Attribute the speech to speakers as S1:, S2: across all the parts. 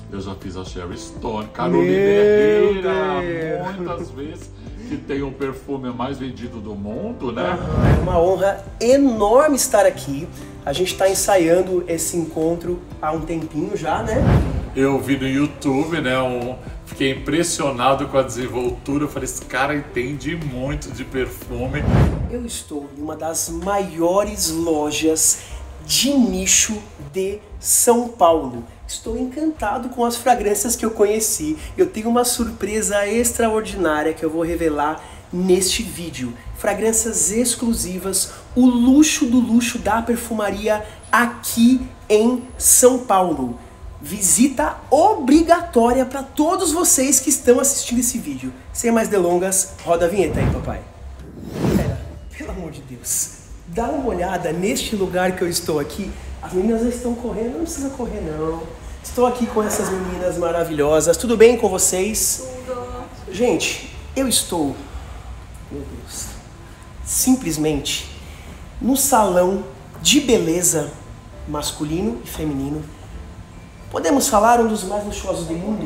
S1: Eu já fiz a Sherry Stone, Carolina Herrera, muitas vezes, que tem o perfume mais vendido do mundo, né?
S2: É uma honra enorme estar aqui. A gente está ensaiando esse encontro há um tempinho já, né?
S1: Eu vi no YouTube, né? Fiquei impressionado com a desenvoltura. Eu falei, esse cara entende muito de perfume.
S2: Eu estou em uma das maiores lojas de nicho de São Paulo. Estou encantado com as fragrâncias que eu conheci. Eu tenho uma surpresa extraordinária que eu vou revelar neste vídeo. Fragrâncias exclusivas, o luxo do luxo da perfumaria aqui em São Paulo. Visita obrigatória para todos vocês que estão assistindo esse vídeo. Sem mais delongas, roda a vinheta aí, papai. Pera, pelo amor de Deus, dá uma olhada neste lugar que eu estou aqui. As meninas já estão correndo, não precisa correr não. Estou aqui com essas meninas maravilhosas. Tudo bem com vocês?
S3: Tudo.
S2: Gente, eu estou, meu Deus, simplesmente no salão de beleza masculino e feminino. Podemos falar um dos mais luxuosos do mundo?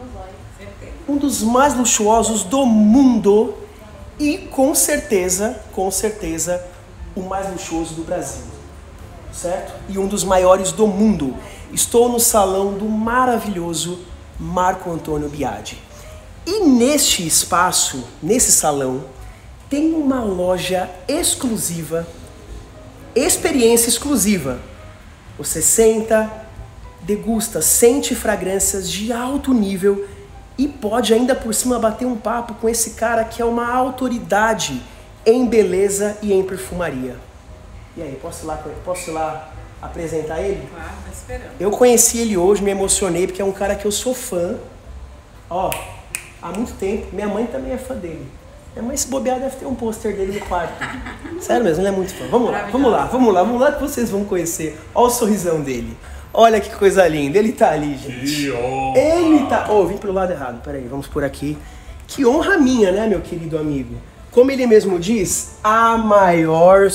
S2: Um dos mais luxuosos do mundo e com certeza, o mais luxuoso do Brasil, certo? E um dos maiores do mundo. Estou no salão do maravilhoso Marco Antônio Biagi. E neste espaço, nesse salão, tem uma loja exclusiva, experiência exclusiva. Você senta, degusta, sente fragrâncias de alto nível e pode ainda por cima bater um papo com esse cara que é uma autoridade em beleza e em perfumaria. E aí, posso ir lá apresentar ele?
S3: Claro, tá esperando.
S2: Eu conheci ele hoje, me emocionei porque é um cara que eu sou fã. Ó, há muito tempo. Minha mãe também é fã dele. Minha mãe, se bobear, deve ter um pôster dele no quarto. Sério mesmo, ele é muito fã. Vamos lá que vocês vão conhecer. Ó o sorrisão dele. Olha que coisa linda, ele tá ali, gente.
S1: Que honra!
S2: Ele tá... Oh, vim pro lado errado, peraí, vamos por aqui. Que honra minha, né, meu querido amigo? Como ele mesmo diz, a maior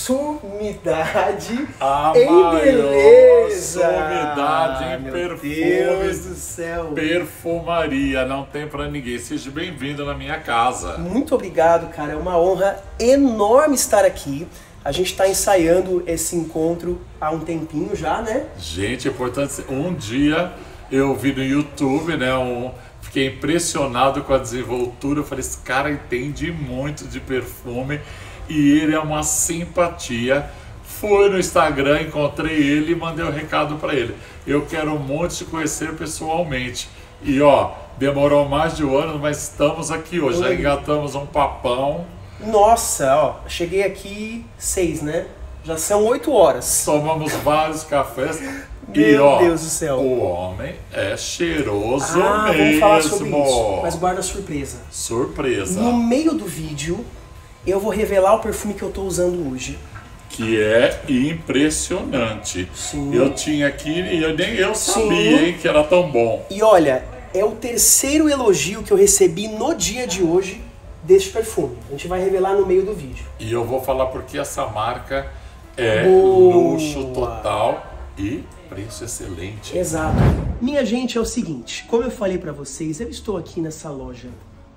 S2: sumidade em beleza.
S1: Sumidade em
S2: meu
S1: perfumes.
S2: Deus do céu.
S1: Perfumaria, não tem pra ninguém. Seja bem-vindo na minha casa.
S2: Muito obrigado, cara. É uma honra enorme estar aqui. A gente está ensaiando esse encontro há um tempinho já, né?
S1: Gente, é importante. Um dia eu vi no YouTube, né? Fiquei impressionado com a desenvoltura. Eu falei, esse cara entende muito de perfume e ele é uma simpatia. Fui no Instagram, encontrei ele e mandei um recado para ele. Eu quero muito te conhecer pessoalmente. E ó, demorou mais de um ano, mas estamos aqui hoje. Já engatamos um papão.
S2: Nossa, ó, cheguei aqui 6, né? Já são 8 horas.
S1: Tomamos vários cafés.
S2: Meu Deus do céu.
S1: O homem é cheiroso mesmo.
S2: Vamos falar sobre isso, mas guarda surpresa.
S1: Surpresa.
S2: No meio do vídeo, eu vou revelar o perfume que eu tô usando hoje.
S1: Que é impressionante.
S2: Sim.
S1: Eu tinha aqui e nem eu sabia, hein, que era tão bom.
S2: E olha, é o terceiro elogio que eu recebi no dia de hoje deste perfume. A gente vai revelar no meio do vídeo.
S1: E eu vou falar porque essa marca é
S2: Boa.
S1: luxo total e preço excelente.
S2: Exato. Minha gente, é o seguinte, como eu falei pra vocês, eu estou aqui nessa loja.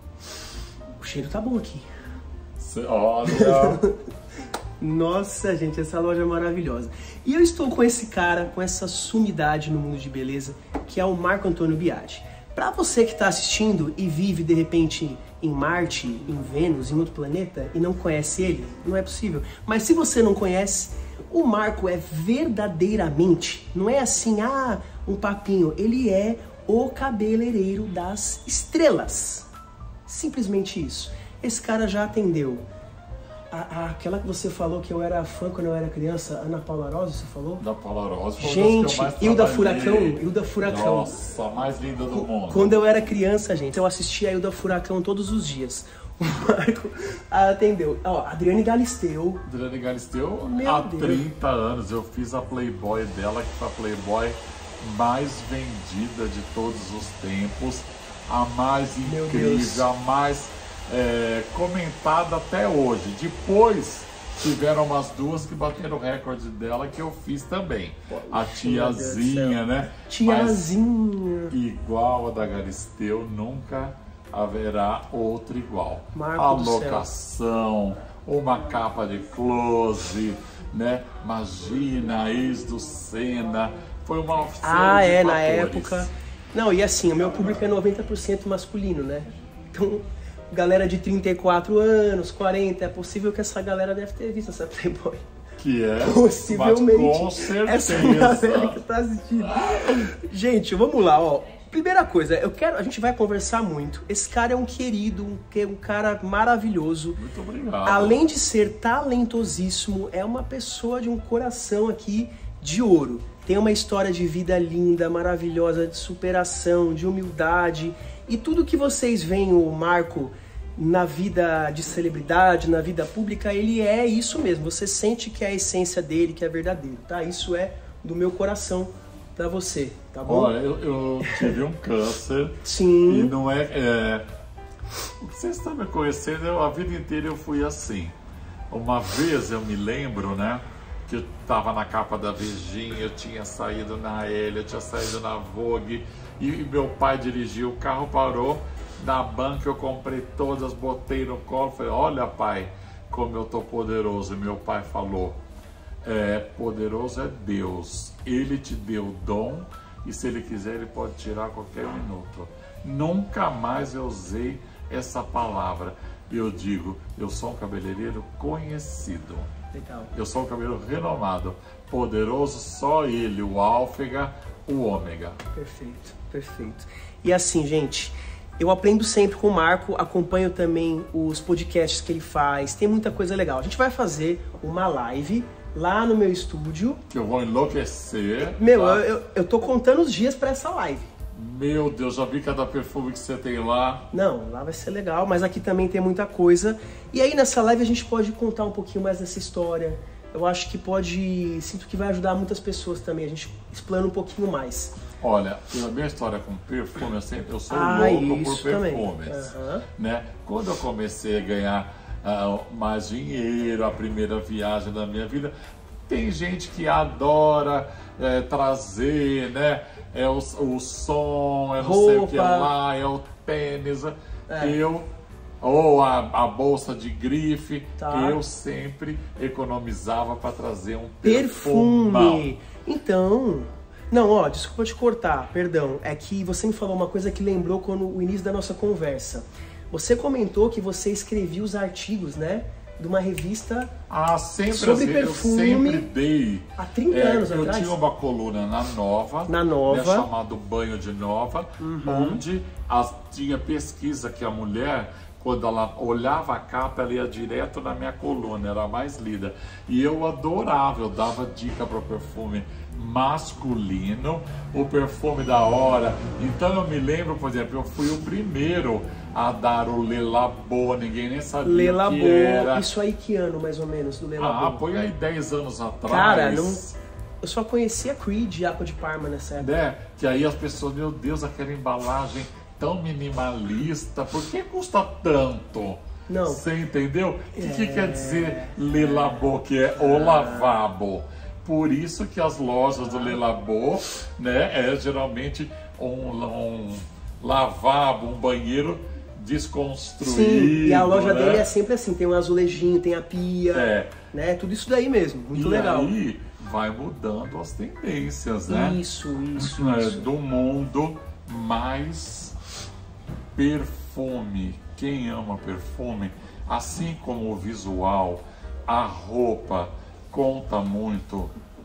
S2: O cheiro tá bom aqui.
S1: Olha.
S2: Nossa, gente, essa loja é maravilhosa. E eu estou com esse cara, com essa sumidade no mundo de beleza, que é o Marco Antônio Biagi. Pra você que tá assistindo e vive, de repente, em Marte, em Vênus, em outro planeta, e não conhece ele, não é possível. Mas se você não conhece, o Marco é verdadeiramente, não é assim, um papinho. Ele é o cabeleireiro das estrelas. Simplesmente isso. Esse cara já atendeu aquela que você falou que eu era fã quando eu era criança, Ana Paula Rose, você falou?
S1: Da Paula Rose.
S2: Gente, Hilda Furacão.
S1: Nossa, a mais linda do mundo.
S2: Quando eu era criança, gente, eu assistia a Hilda Furacão todos os dias. O Marco atendeu. Ó, Adriane Galisteu.
S1: Adriane Galisteu,
S2: Meu
S1: há
S2: Deus.
S1: 30 anos eu fiz a Playboy dela, que foi a Playboy mais vendida de todos os tempos, a mais
S2: Meu Deus.
S1: incrível, a mais comentada até hoje. Depois tiveram umas duas que bateram o recorde dela, que eu fiz também. A tiazinha, né?
S2: Tiazinha.
S1: Mas igual a da Galisteu, nunca haverá outra igual.
S2: Marco
S1: A
S2: do céu.
S1: locação, uma capa de close, né? Imagina, a ex do Senna. Foi uma série de
S2: Na
S1: fatores.
S2: época. Não, e assim, o meu público é 90% masculino, né? Então, galera de 34 anos, 40, é possível que essa galera deve ter visto essa Playboy.
S1: Que é,
S2: Possivelmente.
S1: mas com certeza.
S2: Essa galera que tá assistindo. Gente, vamos lá, ó. Primeira coisa, a gente vai conversar muito. Esse cara é um querido, um cara maravilhoso.
S1: Muito obrigado.
S2: Além de ser talentosíssimo, é uma pessoa de um coração aqui de ouro. Tem uma história de vida linda, maravilhosa, de superação, de humildade. E tudo que vocês veem o Marco na vida de celebridade, na vida pública, ele é isso mesmo. Você sente que é a essência dele, que é verdadeiro, tá? Isso é do meu coração pra você, tá bom?
S1: Olha, eu tive um câncer.
S2: Sim.
S1: E não vocês estão me conhecendo, a vida inteira eu fui assim. Uma vez eu me lembro, né? Que eu tava na capa da Virgin, eu tinha saído na Elle, eu tinha saído na Vogue, e meu pai dirigiu, o carro parou, na banca eu comprei todas, botei no colo, falei, olha pai, como eu tô poderoso. E meu pai falou, poderoso é Deus, Ele te deu o dom, e se Ele quiser Ele pode tirar a qualquer minuto. Nunca mais eu usei essa palavra. Eu digo, eu sou um cabeleireiro conhecido.
S2: Legal.
S1: Eu sou um cabeleireiro renomado. Poderoso só Ele, o Alfega, o Ômega.
S2: Perfeito, perfeito. E assim, gente, eu aprendo sempre com o Marco, acompanho também os podcasts que ele faz, tem muita coisa legal. A gente vai fazer uma live lá no meu estúdio.
S1: Que eu vou enlouquecer.
S2: Meu,
S1: tá?
S2: eu tô contando os dias pra essa live.
S1: Meu Deus, já vi cada perfume que você tem lá.
S2: Não, lá vai ser legal, mas aqui também tem muita coisa. E aí nessa live a gente pode contar um pouquinho mais dessa história. Eu acho que sinto que vai ajudar muitas pessoas também, a gente explana um pouquinho mais.
S1: Olha, a minha história com perfume, eu sou louco por perfumes. Né? Quando eu comecei a ganhar mais dinheiro, a primeira viagem da minha vida, tem gente que adora trazer, né? É o som, é não sei o que lá, é o tênis. Ou a bolsa de grife,
S2: tá.
S1: Eu sempre economizava para trazer um
S2: perfume. Então, não, ó, desculpa te cortar, perdão. É que você me falou uma coisa que lembrou quando o início da nossa conversa. Você comentou que você escrevia os artigos, né? De uma revista
S1: sempre
S2: sobre
S1: assim,
S2: perfume.
S1: Eu sempre dei.
S2: Há 30 anos
S1: eu
S2: atrás.
S1: Eu tinha uma coluna na Nova. Né, chamado Banho de Nova, onde tinha pesquisa que a mulher, quando ela olhava a capa, ela ia direto na minha coluna, era a mais lida. E eu adorava, eu dava dica para o perfume masculino, o perfume da hora. Então eu me lembro, por exemplo, eu fui o primeiro a dar o Le Labo, ninguém nem sabia
S2: Le
S1: o
S2: Labo.
S1: que era.
S2: Isso aí que ano, mais ou menos, do Le Labo?
S1: Põe aí 10 anos atrás.
S2: Cara, eu só conhecia Creed e Aqua de Parma nessa época.
S1: Né? Que aí as pessoas, meu Deus, aquela embalagem tão minimalista, por que custa tanto?
S2: Não.
S1: Você entendeu? O que quer dizer Le Labo, que é o lavabo? Por isso que as lojas do Le Labo, né, geralmente um lavabo, um banheiro desconstruído.
S2: Sim, e a loja
S1: né?
S2: dele é sempre assim, tem um azulejinho, tem a pia, né? Tudo isso daí mesmo, muito legal.
S1: E aí vai mudando as tendências, né?
S2: Isso.
S1: Do mundo, mais perfume. Quem ama perfume, assim como o visual, a roupa conta muito.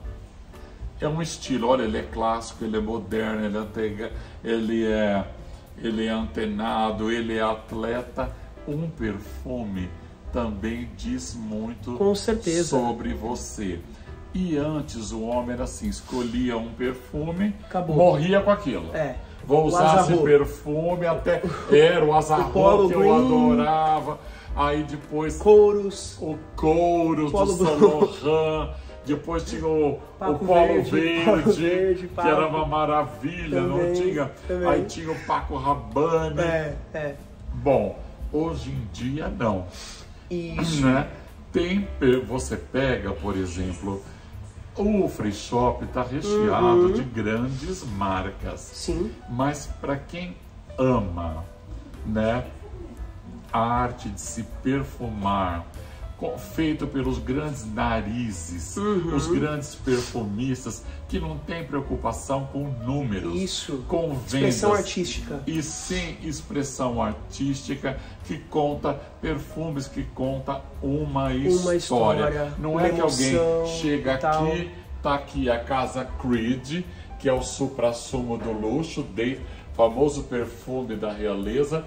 S1: É um estilo, olha, ele é clássico, ele é moderno, ele é antenado, ele é atleta. Um perfume também diz muito
S2: com certeza
S1: sobre você. E antes o homem era assim, escolhia um perfume,
S2: acabou,
S1: morria com aquilo. Vou usar esse perfume, até era o Azarro que eu adorava. Aí depois o Couros do Saint Laurent. Depois tinha o Polo Verde, que era uma maravilha, também, não tinha? Também. Aí tinha o Paco Rabanne. Bom, hoje em dia não.
S2: Isso.
S1: Né? Você pega, por exemplo, o Free Shop está recheado de grandes marcas.
S2: Sim.
S1: Mas para quem ama, né, a arte de se perfumar, feito pelos grandes narizes, os grandes perfumistas que não tem preocupação com números,
S2: isso,
S1: com vendas,
S2: expressão artística,
S1: e sim expressão artística que conta perfumes, que conta uma história. Não é que alguém chega aqui, tá aqui a Casa Creed, que é o suprassumo do luxo, famoso perfume da realeza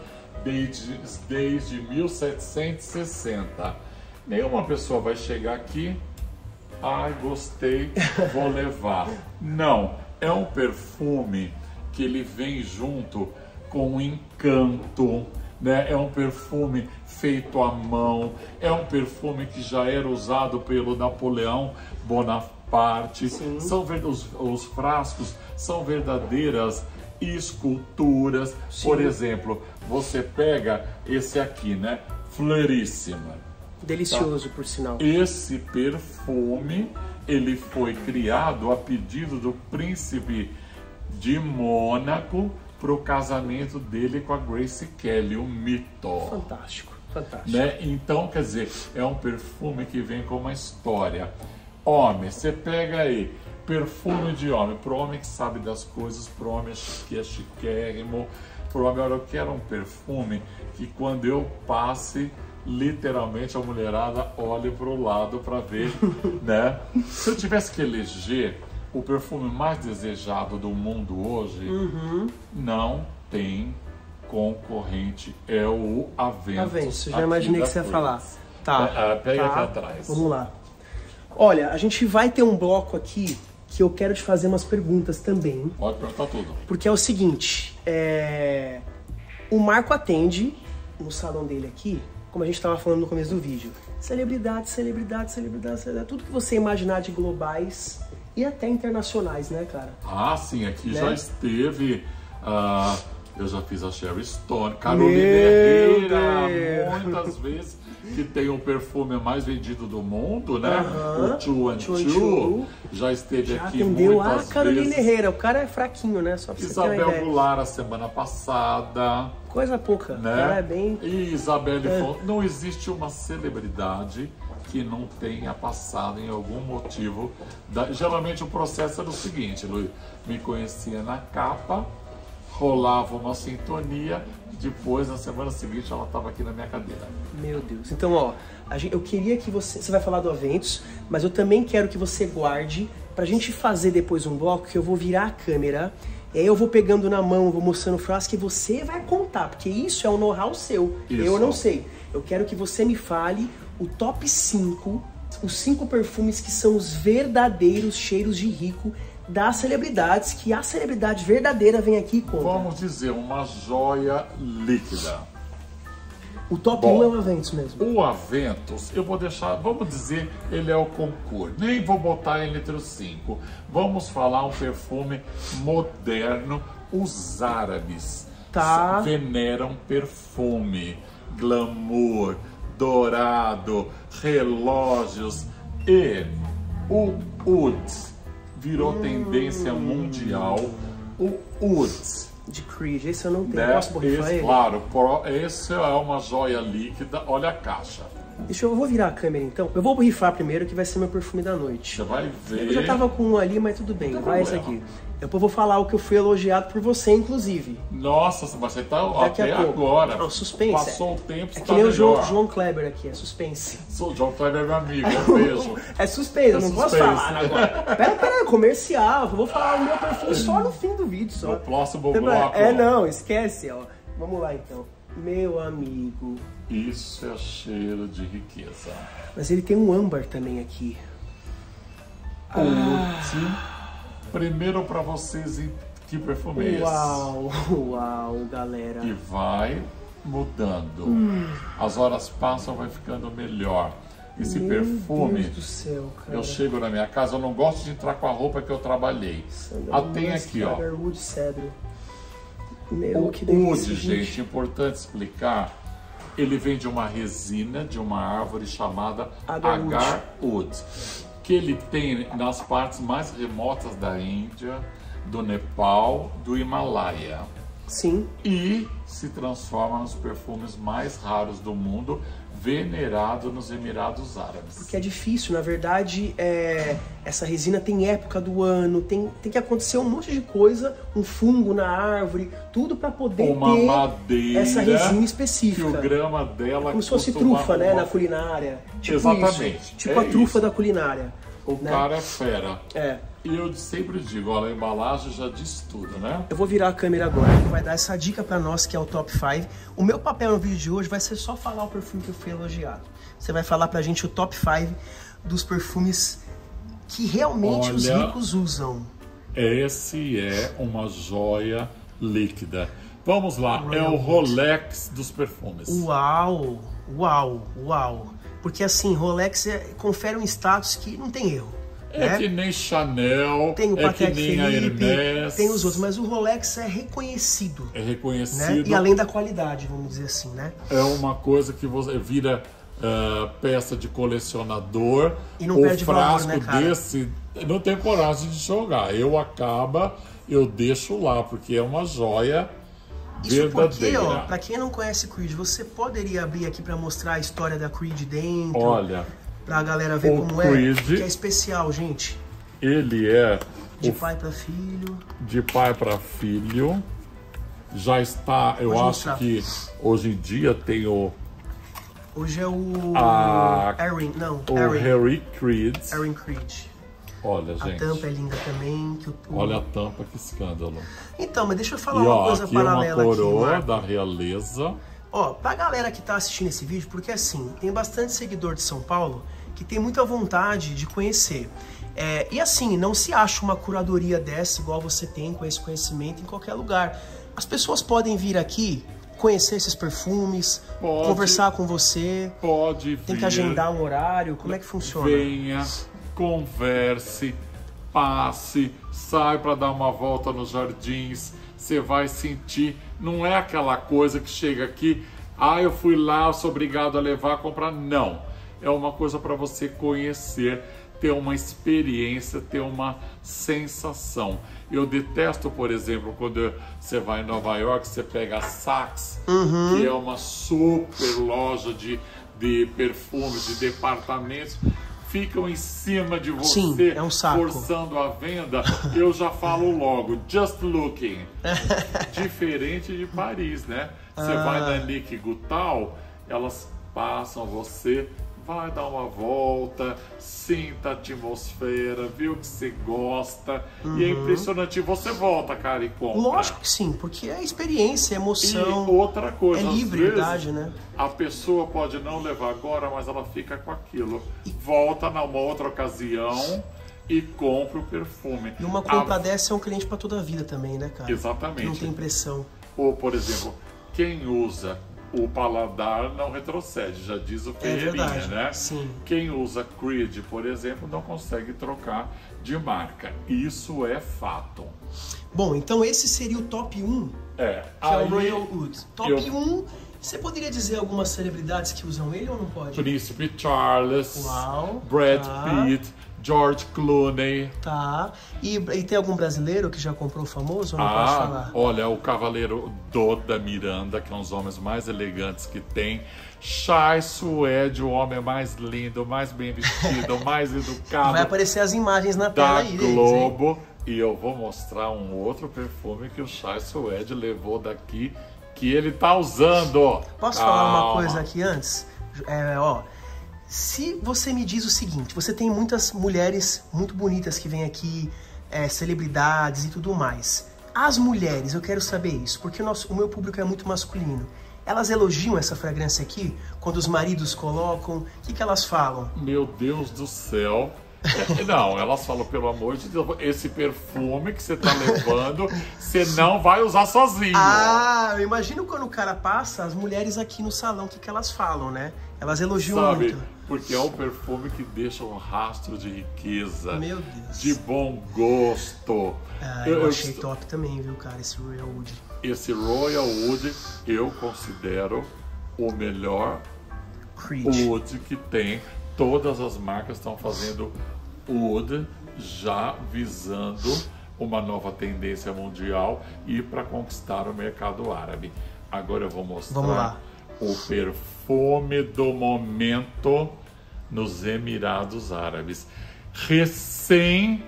S1: desde 1760. Nenhuma pessoa vai chegar aqui, ai, gostei, vou levar. Não, é um perfume que ele vem junto com um encanto, né? É um perfume feito à mão, é um perfume que já era usado pelo Napoleão Bonaparte. São os frascos são verdadeiras esculturas. Sim. Por exemplo, você pega esse aqui, né? Fleuríssima.
S2: Delicioso, por sinal.
S1: Esse perfume, ele foi criado a pedido do príncipe de Mônaco para o casamento dele com a Grace Kelly, o mito.
S2: Fantástico, fantástico.
S1: Né? Então, quer dizer, é um perfume que vem com uma história. Homem, você pega aí, perfume de homem, para o homem que sabe das coisas, para o homem que é chiquérrimo, para o homem, olha, eu quero um perfume que quando eu passe, literalmente a mulherada olha para o lado para ver, né? Se eu tivesse que eleger o perfume mais desejado do mundo hoje, não tem concorrente, é o Aventus.
S2: Aventus, já imaginei que você ia falar. Tá.
S1: Pega aqui atrás.
S2: Vamos lá. Olha, a gente vai ter um bloco aqui que eu quero te fazer umas perguntas também.
S1: Pode perguntar tudo.
S2: Porque é o seguinte, o Marco atende no salão dele aqui, como a gente estava falando no começo do vídeo, celebridade, tudo que você imaginar de globais e até internacionais, né, cara?
S1: Ah, sim, aqui já esteve, eu já fiz a Sherry Stone, Carolina Herrera, muitas vezes, que tem o perfume mais vendido do mundo, né? O Two and Two, já esteve
S2: já
S1: aqui
S2: atendeu
S1: muitas vezes.
S2: Carolina Herrera, o cara é fraquinho, né? Só pra
S1: Isabel
S2: você ter uma ideia.
S1: Goulart a semana passada.
S2: Coisa pouca,
S1: né?
S2: O cara é bem...
S1: E Isabelle Fonte. Não existe uma celebridade que não tenha passado em algum motivo. Geralmente o processo era o seguinte, Luiz, me conhecia na capa, rolava uma sintonia, depois na semana seguinte ela estava aqui na minha cadeira.
S2: Meu Deus. Então, ó, eu queria que você vai falar do Aventus, mas eu também quero que você guarde pra gente fazer depois um bloco que eu vou virar a câmera. E aí eu vou pegando na mão, vou mostrando frasco e você vai contar, porque isso é um know-how seu.
S1: Isso.
S2: Eu não sei. Eu quero que você me fale o top 5, os 5 perfumes que são os verdadeiros cheiros de rico das celebridades, que a celebridade verdadeira vem aqui e conta.
S1: Vamos dizer, uma joia líquida.
S2: O top 1 é o Aventus mesmo.
S1: O Aventus, eu vou deixar, vamos dizer, ele é o concurso. Nem vou botar ele entre os 5. Vamos falar um perfume moderno. Os árabes veneram perfume, glamour, dourado, relógios. E o oud virou tendência mundial. O oud
S2: de Creed, esse eu não tenho. Posso borrifar ele?
S1: Claro, esse é uma joia líquida, olha a caixa.
S2: Eu vou virar a câmera então. Eu vou borrifar primeiro, que vai ser meu perfume da noite.
S1: Você vai ver.
S2: Eu já tava com um ali, mas tudo bem, vai esse aqui. Depois eu vou falar o que eu fui elogiado por você, inclusive.
S1: Nossa, você tá
S2: daqui
S1: até
S2: a pouco.
S1: agora.
S2: Não, suspense.
S1: Passou o tempo,
S2: é
S1: tá
S2: que nem
S1: melhor.
S2: o João Kleber aqui, é suspense.
S1: O João Kleber é meu amigo, um beijo.
S2: É suspense, eu não posso falar agora. Pera, comercial. Eu vou falar o meu perfume só no fim do vídeo. Só.
S1: No próximo bloco.
S2: Não, esquece, ó. Vamos lá então. Meu amigo.
S1: Isso é cheiro de riqueza.
S2: Mas ele tem um âmbar também aqui.
S1: Primeiro para vocês, que perfume é esse?
S2: Uau, galera.
S1: E vai mudando. As horas passam, vai ficando melhor. Esse perfume,
S2: Meu Deus do céu, cara.
S1: Eu chego na minha casa, eu não gosto de entrar com a roupa que eu trabalhei. Tem aqui, ó.
S2: Cedro. Meu, que
S1: delícia,
S2: delícia,
S1: gente, importante explicar Ele vem de uma resina de uma árvore chamada
S2: Agarwood.
S1: Agarwood, que ele tem nas partes mais remotas da Índia, do Nepal, do Himalaia.
S2: Sim.
S1: E se transforma nos perfumes mais raros do mundo, venerado nos Emirados Árabes.
S2: Porque é difícil, na verdade, essa resina tem época do ano, tem que acontecer um monte de coisa, um fungo na árvore, tudo para poder
S1: uma
S2: ter
S1: madeira
S2: essa resina específica.
S1: que o grama dela
S2: Como se fosse
S1: costuma
S2: trufa, né,
S1: uma-
S2: na culinária. Tipo
S1: Exatamente,
S2: isso. Tipo
S1: é
S2: a trufa
S1: isso.
S2: da culinária.
S1: O
S2: né?
S1: cara é fera.
S2: É.
S1: E eu sempre digo, olha, a embalagem já diz tudo, né?
S2: Eu vou virar a câmera agora, que vai dar essa dica pra nós, que é o Top 5. O meu papel no vídeo de hoje vai ser só falar o perfume que eu fui elogiado. Você vai falar pra gente o Top 5 dos perfumes que realmente os
S1: Olha,
S2: ricos usam.
S1: Esse é uma joia líquida. Vamos lá, é
S2: Royal
S1: o Rolex dos perfumes.
S2: Uau, uau, uau. Porque assim, Rolex confere um status que não tem erro.
S1: É
S2: né?
S1: que nem Chanel,
S2: Tem o
S1: é que
S2: Patek
S1: nem a
S2: Philippe,
S1: Hermès.
S2: tem os outros, mas o Rolex é reconhecido.
S1: É
S2: Né?
S1: reconhecido.
S2: E além da qualidade, vamos dizer assim, né?
S1: É uma coisa que você vira peça de colecionador.
S2: E não
S1: o
S2: perde valor,
S1: frasco
S2: né, cara?
S1: desse, não tem coragem de jogar. Eu deixo lá, porque é uma joia
S2: Isso porque,
S1: verdadeira.
S2: ó, pra quem não conhece Creed, você poderia abrir aqui pra mostrar a história da Creed dentro,
S1: Olha,
S2: pra galera ver
S1: o
S2: como
S1: Creed-
S2: é, que é especial, gente.
S1: ele é
S2: De
S1: o
S2: pai pra filho.
S1: de pai para filho. Já está, eu
S2: Pode
S1: acho
S2: mostrar.
S1: que hoje em dia tem o
S2: Hoje é o
S1: A-
S2: Erin, não,
S1: o
S2: Erin,
S1: Harry Creed.
S2: Erin Creed.
S1: Olha,
S2: A
S1: gente.
S2: tampa é linda também.
S1: Olha a tampa, que escândalo.
S2: Então, mas deixa eu
S1: E
S2: falar uma
S1: ó,
S2: coisa
S1: aqui é uma
S2: paralela aqui,
S1: coroa
S2: Marco.
S1: da realeza.
S2: Ó, pra galera que tá assistindo esse vídeo, porque assim, tem bastante seguidor de São Paulo que tem muita vontade de conhecer. E assim, não se acha uma curadoria dessa igual você tem com esse conhecimento em qualquer lugar. As pessoas podem vir aqui, conhecer esses perfumes,
S1: Pode.
S2: conversar com você,
S1: Pode vir.
S2: tem que agendar um horário, como é que funciona?
S1: Venha, converse, passe, sai para dar uma volta nos jardins. Você vai sentir, não é aquela coisa que chega aqui, eu fui lá, sou obrigado a levar, comprar. Não, é uma coisa para você conhecer, ter uma experiência, ter uma sensação. Eu detesto, por exemplo, quando você vai em Nova York, você pega a Saks, que é uma super loja de perfumes, de departamentos, ficam em cima de você,
S2: Sim, é um saco.
S1: forçando a venda. Eu já falo logo, just looking. Diferente de Paris, né? Você vai na Nick Gutal, elas passam você, vai dar uma volta, sinta a atmosfera, vê o que você gosta, e é impressionante. Você volta, cara, e compra.
S2: Lógico que sim, porque é experiência, é emoção,
S1: E outra coisa,
S2: é
S1: às
S2: liberdade,
S1: vezes,
S2: né?
S1: a pessoa pode não levar agora, mas ela fica com aquilo. Volta numa outra ocasião e compra o perfume.
S2: E uma compra dessa é um cliente pra toda a vida também, né, cara?
S1: Exatamente.
S2: Não tem pressão.
S1: Ou, por exemplo, quem usa o paladar não retrocede, já diz o Ferreirinha,
S2: verdade,
S1: né?
S2: sim.
S1: Quem usa Creed, por exemplo, não consegue trocar de marca. Isso é fato.
S2: Bom, então esse seria o top 1,
S1: É.
S2: que é o Royal Oud. Top
S1: eu-
S2: 1, você poderia dizer algumas celebridades que usam ele ou não pode?
S1: Príncipe Charles,
S2: Uau,
S1: Brad
S2: tá.
S1: Pitt, George Clooney.
S2: Tá. E tem algum brasileiro que já comprou o famoso ou não pode falar?
S1: Olha, o Cavaleiro da Miranda, que é um dos homens mais elegantes que tem. Chai Suede, o homem mais lindo, mais bem vestido, mais educado
S2: Vai aparecer as imagens na tela
S1: da
S2: aí deles, hein?
S1: Globo. E eu vou mostrar um outro perfume que o Chai Suede levou daqui, que ele tá usando.
S2: Posso falar uma
S1: Calma.
S2: coisa aqui antes? Se você me diz o seguinte, você tem muitas mulheres muito bonitas que vêm aqui, celebridades e tudo mais. As mulheres, eu quero saber isso, porque o meu público é muito masculino. Elas elogiam essa fragrância aqui? Quando os maridos colocam, o que elas falam?
S1: Meu Deus do céu. Não, elas falam, pelo amor de Deus, esse perfume que você tá levando, você não vai usar sozinho.
S2: Eu imagino quando o cara passa, as mulheres aqui no salão, o que elas falam, né? Elas elogiam
S1: Sabe?
S2: muito.
S1: Porque é um perfume que deixa um rastro de riqueza,
S2: Meu Deus.
S1: de bom gosto.
S2: Eu achei top também, viu, cara, esse Royal Oud.
S1: Esse Royal Oud eu considero o melhor
S2: Creed.
S1: oud que tem. Todas as marcas estão fazendo oud, já visando uma nova tendência mundial e para conquistar o mercado árabe. Agora eu vou mostrar o perfume do momento nos Emirados Árabes. Recém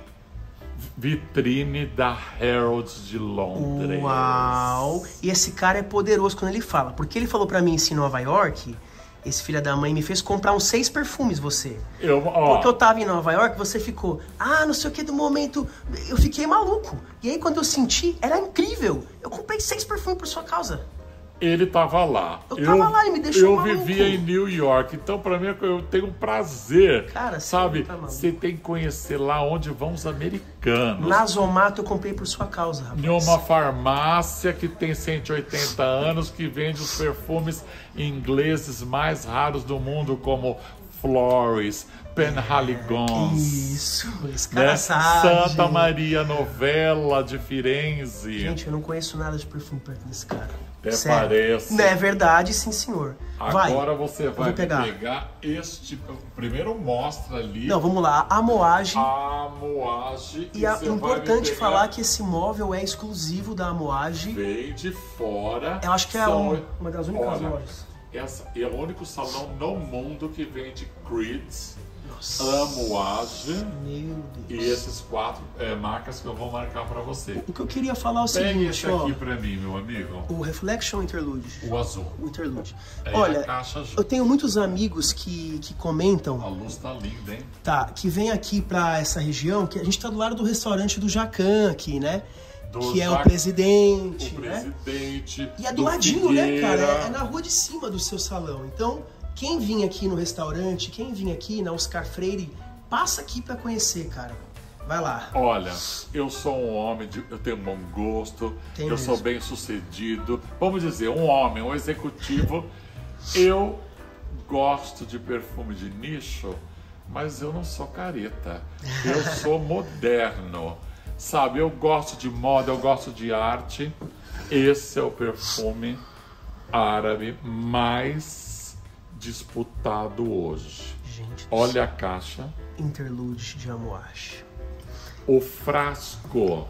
S1: vitrine da Harrods de Londres.
S2: Uau! E esse cara é poderoso quando ele fala. Porque ele falou pra mim isso em Nova York. Esse filho da mãe me fez comprar uns 6 perfumes, você. Porque eu tava em Nova York, você ficou... Ah, não sei o que do momento... Eu fiquei maluco. E aí, quando eu senti, era incrível. Eu comprei 6 perfumes por sua causa.
S1: Ele tava lá.
S2: Eu tava lá, ele me deixou maluco.
S1: Eu vivia em New York, então pra mim eu tenho um prazer,
S2: cara,
S1: sabe?
S2: Tá,
S1: você tem que conhecer lá onde vão os americanos.
S2: Na Zomato eu comprei por sua causa, rapaz.
S1: Em uma farmácia que tem 180 anos, que vende os perfumes ingleses mais raros do mundo, como Flores, Penhaligon's.
S2: Isso, esse cara sabe.
S1: Santa Maria Novella de Firenze.
S2: Gente, eu não conheço nada de perfume perto desse cara.
S1: Até parece.
S2: Não é verdade, sim, senhor.
S1: Agora você vai pegar este. Primeiro mostra ali.
S2: Não, vamos lá. A Moage.
S1: A Moage.
S2: E é importante falar que esse móvel é exclusivo da Moage.
S1: Veio de fora.
S2: Eu acho que é uma das únicas lojas.
S1: Essa é o único salão no mundo que vende Creeds, a Moage e esses 4 marcas que eu vou marcar pra você.
S2: O que eu queria falar é o seguinte,
S1: Pegue esse aqui pra mim, meu amigo.
S2: O Reflection Interlude.
S1: O azul.
S2: O Interlude.
S1: Olha, a caixa...
S2: eu tenho muitos amigos que comentam...
S1: A luz tá linda, hein?
S2: Tá, que vem aqui pra essa região, que a gente tá do lado do restaurante do Jacan aqui, né? Que é o presidente, né? E é do ladinho,
S1: Figueira,
S2: né, cara? É na rua de cima do seu salão. Então, quem vir aqui no restaurante, quem vir aqui na Oscar Freire, passa aqui pra conhecer, cara. Vai lá.
S1: Olha, eu sou um homem, eu tenho um bom gosto, eu sou bem sucedido. Vamos dizer, um homem, um executivo. Eu gosto de perfume de nicho, mas eu não sou careta. Eu sou moderno. Sabe, eu gosto de moda, eu gosto de arte. Esse é o perfume árabe mais disputado hoje.
S2: Gente,
S1: olha a caixa.
S2: Interlude de Moage.
S1: O frasco,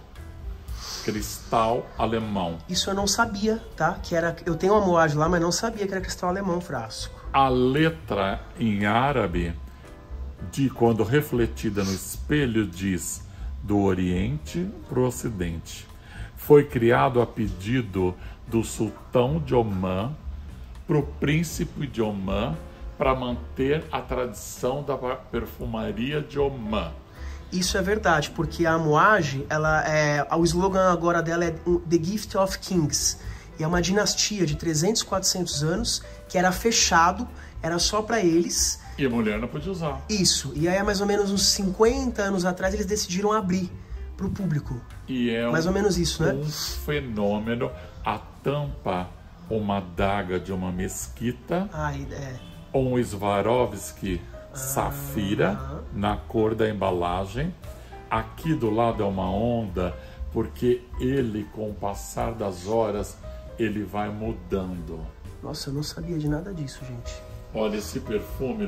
S1: cristal alemão.
S2: Isso eu não sabia, tá? Que era, eu tenho uma Moage lá, mas não sabia que era cristal alemão o frasco.
S1: A letra em árabe, quando refletida no espelho, diz: do Oriente para o Ocidente. Foi criado a pedido do sultão de Omã para o príncipe de Omã para manter a tradição da perfumaria de Omã.
S2: Isso é verdade, porque a Moage, o slogan agora dela é The Gift of Kings. E é uma dinastia de 300, 400 anos que era fechado, era só para eles.
S1: E a mulher não podia usar.
S2: Isso. E aí, mais ou menos uns 50 anos atrás, eles decidiram abrir para o público.
S1: E é
S2: mais ou menos isso, né?
S1: Um fenômeno. A tampa, uma adaga de uma mesquita. Um Swarovski safira na cor da embalagem. Aqui do lado é uma onda, porque ele, com o passar das horas, ele vai mudando.
S2: Nossa, eu não sabia de nada disso, gente.
S1: Olha, esse perfume,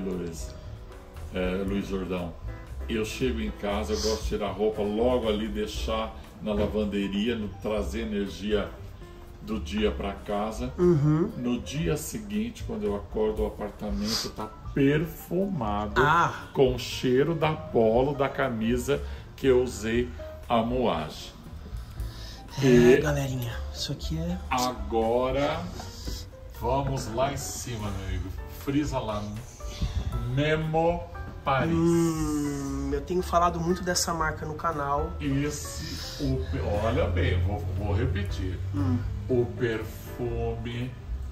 S1: Luiz Jordão, eu chego em casa, eu gosto de tirar a roupa, logo ali deixar na lavanderia, trazer energia do dia para casa. No dia seguinte, quando eu acordo, o apartamento está perfumado com o cheiro da polo, da camisa que eu usei a Moage.
S2: Galerinha, isso aqui é...
S1: Agora, vamos lá em cima, meu amigo. Frisa lá, Memo Paris.
S2: Eu tenho falado muito dessa marca no canal.
S1: Olha bem, vou repetir. O perfume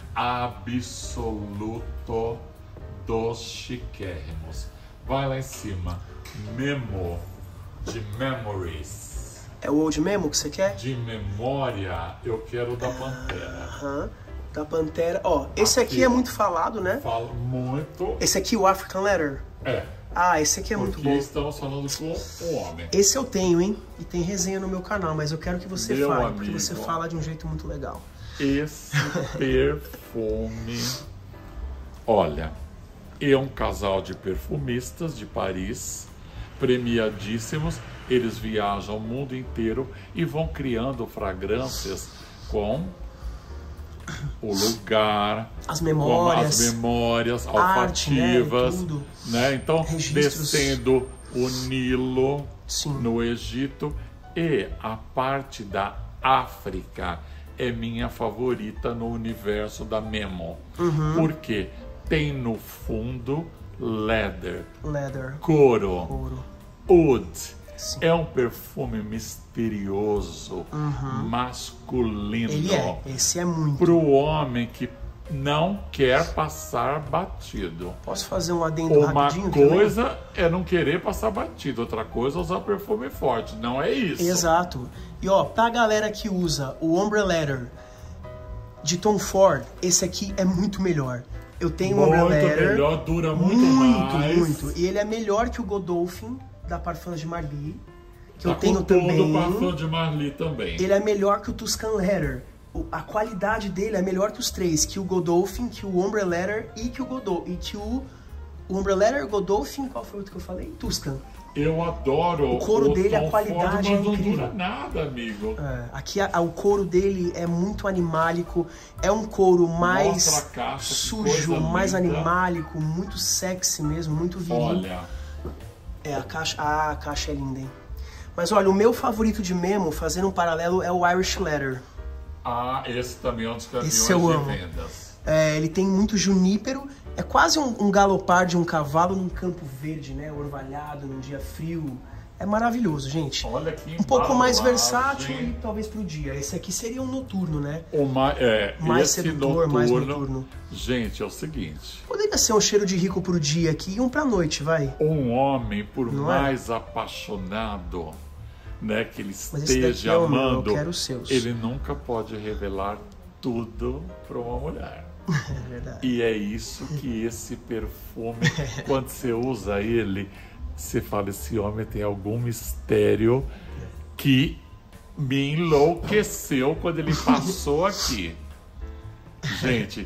S1: absoluto dos chiquérrimos. Vai lá em cima, Memo, de Memories.
S2: É o Old Memo que você quer?
S1: De memória, eu quero o da Pantera.
S2: Da Pantera. Ó, esse aqui é muito falado, né?
S1: Falo muito.
S2: Esse aqui, o African Leather? Esse aqui é muito bom.
S1: Porque estamos falando com um homem.
S2: Esse eu tenho, hein? E tem resenha no meu canal, mas eu quero que você fale, porque você fala de um jeito muito legal.
S1: Esse perfume Olha, é um casal de perfumistas de Paris, premiadíssimos. Eles viajam o mundo inteiro e vão criando fragrâncias com o lugar,
S2: as
S1: memórias olfativas,
S2: tudo.
S1: Né? Então,
S2: Registros.
S1: descendo o Nilo,
S2: Sim.
S1: no Egito, e a parte da África é minha favorita no universo da Memo. Porque tem no fundo leather, couro. Oud.
S2: Sim.
S1: É um perfume misterioso, masculino.
S2: Ele é, esse é muito.
S1: Para o homem que não quer passar batido.
S2: Posso fazer um adendo
S1: Uma
S2: rapidinho?
S1: coisa
S2: também?
S1: é não querer passar batido, outra coisa é usar perfume forte, não é isso.
S2: Exato. E ó, pra galera que usa o Ombre Leather de Tom Ford, esse aqui é muito melhor. Eu tenho o Ombre Leather.
S1: Muito melhor, dura muito mais.
S2: Muito. E ele é melhor que o Godolphin da Parfums de Marly, que
S1: Tá
S2: eu tenho
S1: com
S2: também.
S1: todo o Parfum de Marly também.
S2: Ele é melhor que o Tuscan Leather. A qualidade dele é melhor que os três, que o Godolphin, que o Ombre Leather e que o Ombre Leather, Godolphin, qual foi o outro que eu falei? Tuscan.
S1: Eu adoro
S2: o couro dele, a
S1: Tom
S2: qualidade
S1: Ford,
S2: é
S1: mas não
S2: incrível.
S1: dura nada, amigo.
S2: Aqui o couro dele é muito animálico, é um couro mais
S1: Mostra a caixa, que
S2: sujo,
S1: coisa
S2: mais
S1: linda.
S2: animálico, muito sexy mesmo, muito viril.
S1: Olha,
S2: A caixa é linda, hein? Mas olha, o meu favorito de Memo, fazendo um paralelo, é o Irish Leather.
S1: esse também é um dos campeões
S2: Esse eu amo.
S1: de vendas.
S2: Ele tem muito junípero, é quase um galopar de um cavalo num campo verde, né? Orvalhado, num dia frio. É maravilhoso, gente.
S1: Olha que
S2: Um pouco mais
S1: embalagem.
S2: versátil e talvez pro dia. Esse aqui seria um noturno, né?
S1: Mais
S2: esse sedutor, mais noturno.
S1: Gente, é o seguinte.
S2: Poderia ser um cheiro de rico pro dia aqui e um pra noite, vai.
S1: Um homem, por
S2: Não é?
S1: mais apaixonado, né, que ele
S2: Mas esse daqui
S1: esteja
S2: é o meu,
S1: amando,
S2: eu quero os seus.
S1: ele nunca pode revelar tudo para uma mulher.
S2: É verdade.
S1: E é isso que esse perfume, quando você usa ele, você fala, esse homem tem algum mistério que me enlouqueceu quando ele passou aqui. Gente,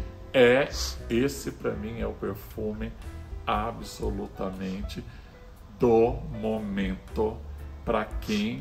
S1: esse para mim é o perfume absolutamente do momento para quem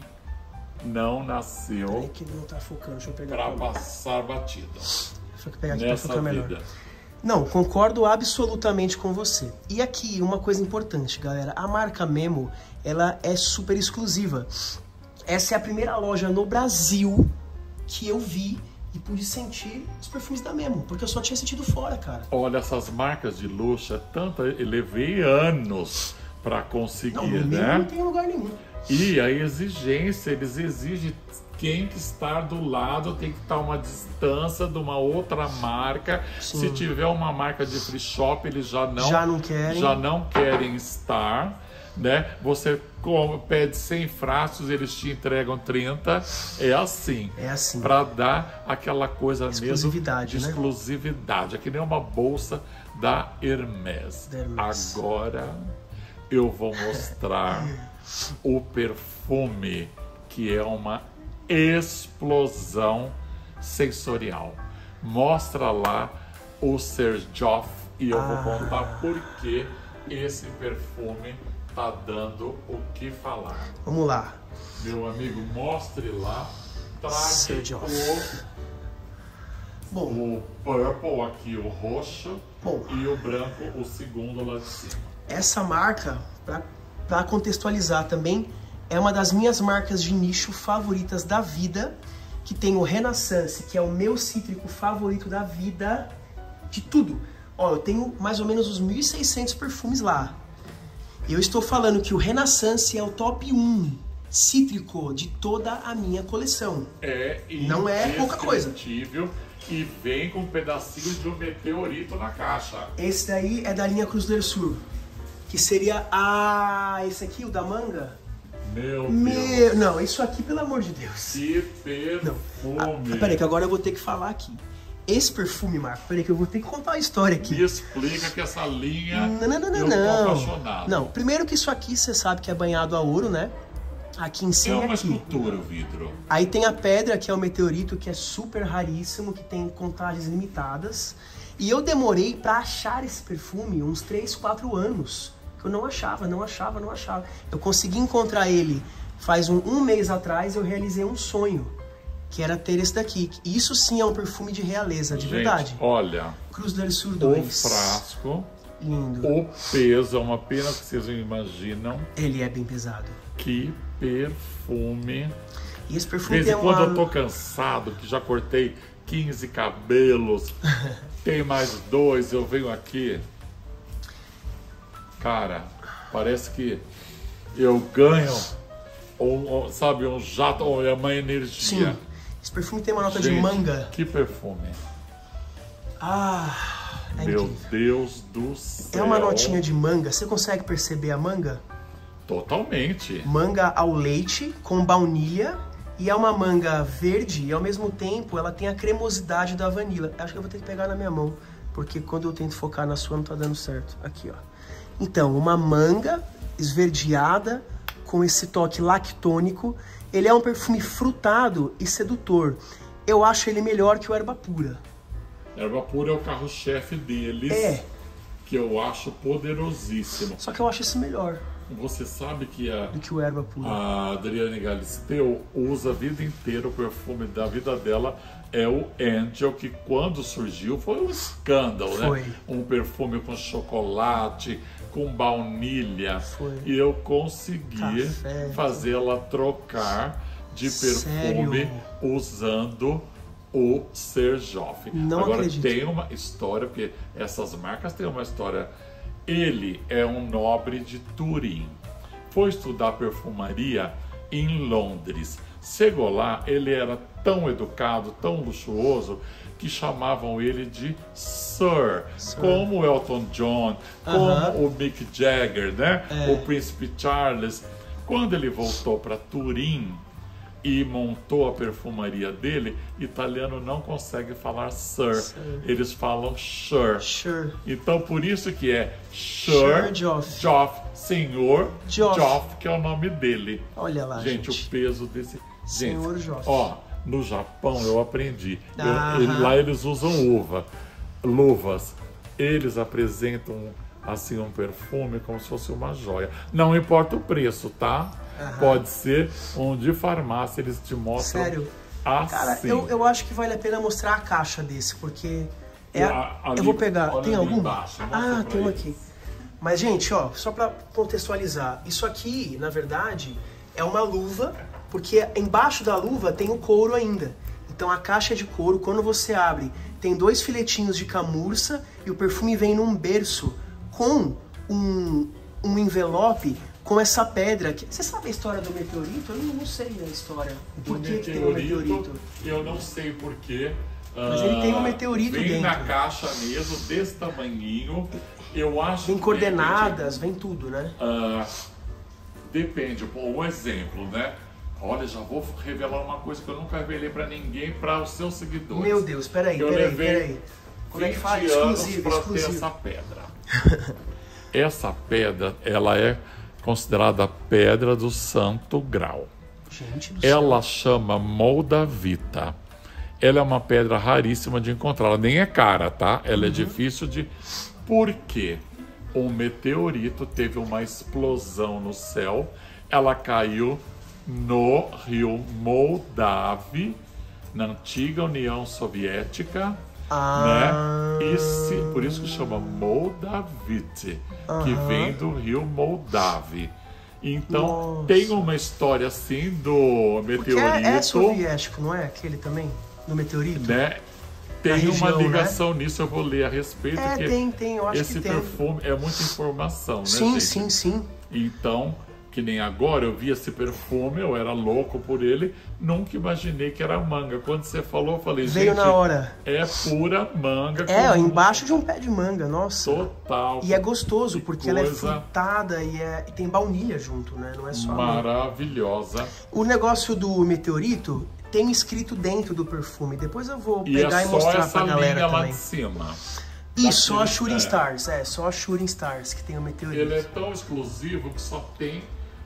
S1: não nasceu
S2: Peraí que ele não tá focando, deixa eu pegar
S1: para
S2: aqui.
S1: passar batido
S2: Deixa eu pegar aqui pra
S1: nessa
S2: focar melhor.
S1: vida.
S2: Não, concordo absolutamente com você. E aqui, uma coisa importante, galera. A marca Memo, ela é super exclusiva. Essa é a primeira loja no Brasil que eu vi e pude sentir os perfumes da Memo, porque eu só tinha sentido fora, cara.
S1: Olha, essas marcas de luxo, eu levei anos para conseguir,
S2: Não, no
S1: né?
S2: Memo não tem lugar nenhum.
S1: E a exigência, eles exigem quem que estar do lado, tem que estar uma distância de uma outra marca.
S2: Sim.
S1: Se tiver uma marca de free shop, eles já não querem estar, né? Você pede 100 frascos, eles te entregam 30. É assim. Para dar aquela coisa
S2: exclusividade,
S1: mesmo de
S2: né?
S1: exclusividade. É que nem uma bolsa da Hermès. Agora eu vou mostrar o perfume, que é uma explosão sensorial. Mostra lá o Serjoff e eu vou contar por que esse perfume tá dando o que falar.
S2: Vamos lá.
S1: Meu amigo, mostre lá. Traga o purple aqui, o roxo, e o branco, o segundo lá de cima.
S2: Essa marca, para contextualizar também, é uma das minhas marcas de nicho favoritas da vida, que tem o Renaissance, que é o meu cítrico favorito da vida, de tudo. Ó, eu tenho mais ou menos uns 1.600 perfumes lá. Eu estou falando que o Renaissance é o top 1 cítrico de toda a minha coleção. Não é pouca coisa.
S1: E vem com um pedacinho de um meteorito na caixa.
S2: Esse daí é da linha Cruz del Sur, que seria esse aqui, o da manga.
S1: Meu Deus.
S2: Não, isso aqui, pelo amor de Deus.
S1: Que perfume.
S2: Peraí, que agora eu vou ter que falar aqui. Esse perfume, Marco, peraí que eu vou ter que contar a história aqui.
S1: Me explica que essa linha
S2: não.
S1: eu tô apaixonado.
S2: Não, primeiro que isso aqui você sabe que é banhado a ouro, né? Aqui em cima
S1: é uma
S2: aqui.
S1: escultura o vidro.
S2: Aí tem a pedra, que é o meteorito, que é super raríssimo, que tem contagens limitadas. E eu demorei pra achar esse perfume uns 3, 4 anos. Eu não achava. Eu consegui encontrar ele faz um mês atrás. Eu realizei um sonho, que era ter esse daqui. Isso sim é um perfume de realeza, de
S1: Gente,
S2: verdade.
S1: olha,
S2: Cruz del Sur
S1: o
S2: 2.
S1: frasco,
S2: Lindo.
S1: o peso, é uma pena que vocês não imaginam.
S2: Ele é bem pesado.
S1: Que perfume.
S2: E esse
S1: De
S2: perfume
S1: vez em
S2: tem
S1: quando
S2: uma...
S1: eu tô cansado, que já cortei 15 cabelos, tem mais 2, eu venho aqui. Cara, parece que eu ganho, sabe, um jato, ou é uma energia.
S2: Sim. Esse perfume tem uma nota
S1: Gente,
S2: de manga.
S1: Que perfume.
S2: É
S1: Meu
S2: incrível.
S1: Deus do céu.
S2: É uma notinha de manga. Você consegue perceber a manga?
S1: Totalmente.
S2: Manga ao leite com baunilha. E é uma manga verde e ao mesmo tempo ela tem a cremosidade da vanila. Acho que eu vou ter que pegar na minha mão, porque quando eu tento focar na sua não tá dando certo. Aqui, ó. Então, uma manga esverdeada com esse toque lactônico. Ele é um perfume frutado e sedutor. Eu acho ele melhor que o Erva Pura.
S1: Erva Pura é o carro-chefe deles.
S2: É.
S1: Que eu acho poderosíssimo.
S2: Só que eu acho esse melhor
S1: Você sabe que
S2: do que o Erva Pura.
S1: a Adriane Galisteu usa a vida inteira, o perfume da vida dela é o Angel, que quando surgiu foi um escândalo,
S2: Foi.
S1: né? Um perfume com chocolate, com baunilha.
S2: Foi.
S1: E eu consegui
S2: Café.
S1: fazê-la trocar de perfume
S2: Sério?
S1: usando o Serjoff.
S2: Não
S1: Agora
S2: acredito.
S1: tem uma história, porque essas marcas têm uma história. Ele é um nobre de Turim. Foi estudar perfumaria em Londres. Chegou lá, ele era tão educado, tão luxuoso, que chamavam ele de Sir. Como o Elton John, como o Mick Jagger, né? O Príncipe Charles. Quando ele voltou para Turim e montou a perfumaria dele, italiano não consegue falar Sir. Eles falam Sir.
S2: Sure.
S1: Então, por isso que é
S2: Sir
S1: Sir
S2: Joff.
S1: Joff, Senhor
S2: Joff.
S1: Joff, que é o nome dele.
S2: Olha lá,
S1: Gente,
S2: gente.
S1: o peso desse...
S2: Senhor
S1: Gente,
S2: Joff.
S1: ó, no Japão eu aprendi.
S2: Aham.
S1: Lá eles usam luvas. Eles apresentam assim um perfume como se fosse uma joia. Não importa o preço, tá? Pode ser um de farmácia, eles te mostram.
S2: Sério?
S1: Assim.
S2: Cara, eu acho que vale a pena mostrar a caixa desse, porque...
S1: Ali,
S2: eu vou pegar.
S1: olha
S2: Tem
S1: ali
S2: algum?
S1: embaixo, mostra pra
S2: tem uma
S1: eles.
S2: aqui. Mas, gente, ó, só pra contextualizar. Isso aqui, na verdade, é uma luva, porque embaixo da luva tem o couro ainda. Então a caixa é de couro, quando você abre, tem 2 filetinhos de camurça e o perfume vem num berço com um envelope com essa pedra. Você sabe a história do meteorito? Eu não sei a história. Por que tem um meteorito?
S1: Eu não sei porquê.
S2: Mas ele tem um meteorito
S1: vem
S2: dentro.
S1: na caixa mesmo, desse tamanhinho. Eu acho
S2: Vem
S1: que
S2: coordenadas, vem tudo, né?
S1: depende. Um exemplo, né? Olha, já vou revelar uma coisa que eu nunca revelei pra ninguém, para os seus seguidores.
S2: Meu Deus, peraí.
S1: Eu levei
S2: Como é que fala?
S1: 20 anos
S2: Exclusivo,
S1: para ter
S2: exclusivo.
S1: essa pedra. Essa pedra, ela é considerada a pedra do Santo Grau.
S2: Gente do céu.
S1: Ela chama Moldavita. Ela é uma pedra raríssima de encontrar. Ela nem é cara, tá? Ela é difícil de... Por quê? Um meteorito teve uma explosão no céu. Ela caiu no rio Moldave, na antiga União Soviética, né? Por isso que chama Moldavite, que vem do rio Moldave. Então,
S2: Nossa.
S1: tem uma história assim do
S2: Porque
S1: meteorito,
S2: é soviético, não é? Aquele também? Do meteorito?
S1: né? Tem
S2: região,
S1: uma ligação nisso, eu vou ler a respeito.
S2: É,
S1: porque
S2: tem, eu acho
S1: esse
S2: que tem.
S1: perfume é muita informação, né,
S2: Sim,
S1: gente?
S2: sim.
S1: Então, que nem agora, eu vi esse perfume, eu era louco por ele, nunca imaginei que era manga. Quando você falou, eu falei,
S2: Veio
S1: gente,
S2: na hora.
S1: é pura manga.
S2: É, ó,
S1: com
S2: embaixo de um pé de manga, nossa.
S1: total.
S2: E é gostoso,
S1: Que
S2: porque ela é
S1: coisa
S2: frutada e tem baunilha junto, né? Não é só manga.
S1: maravilhosa.
S2: O negócio do meteorito tem escrito dentro do perfume. Depois eu vou
S1: E
S2: pegar
S1: é
S2: e
S1: só
S2: mostrar
S1: essa
S2: pra galera
S1: linha lá
S2: também.
S1: de cima.
S2: E só a
S1: Daquele-
S2: Shooting Stars, só a Shooting Stars que tem o meteorito.
S1: Ele é tão exclusivo que só tem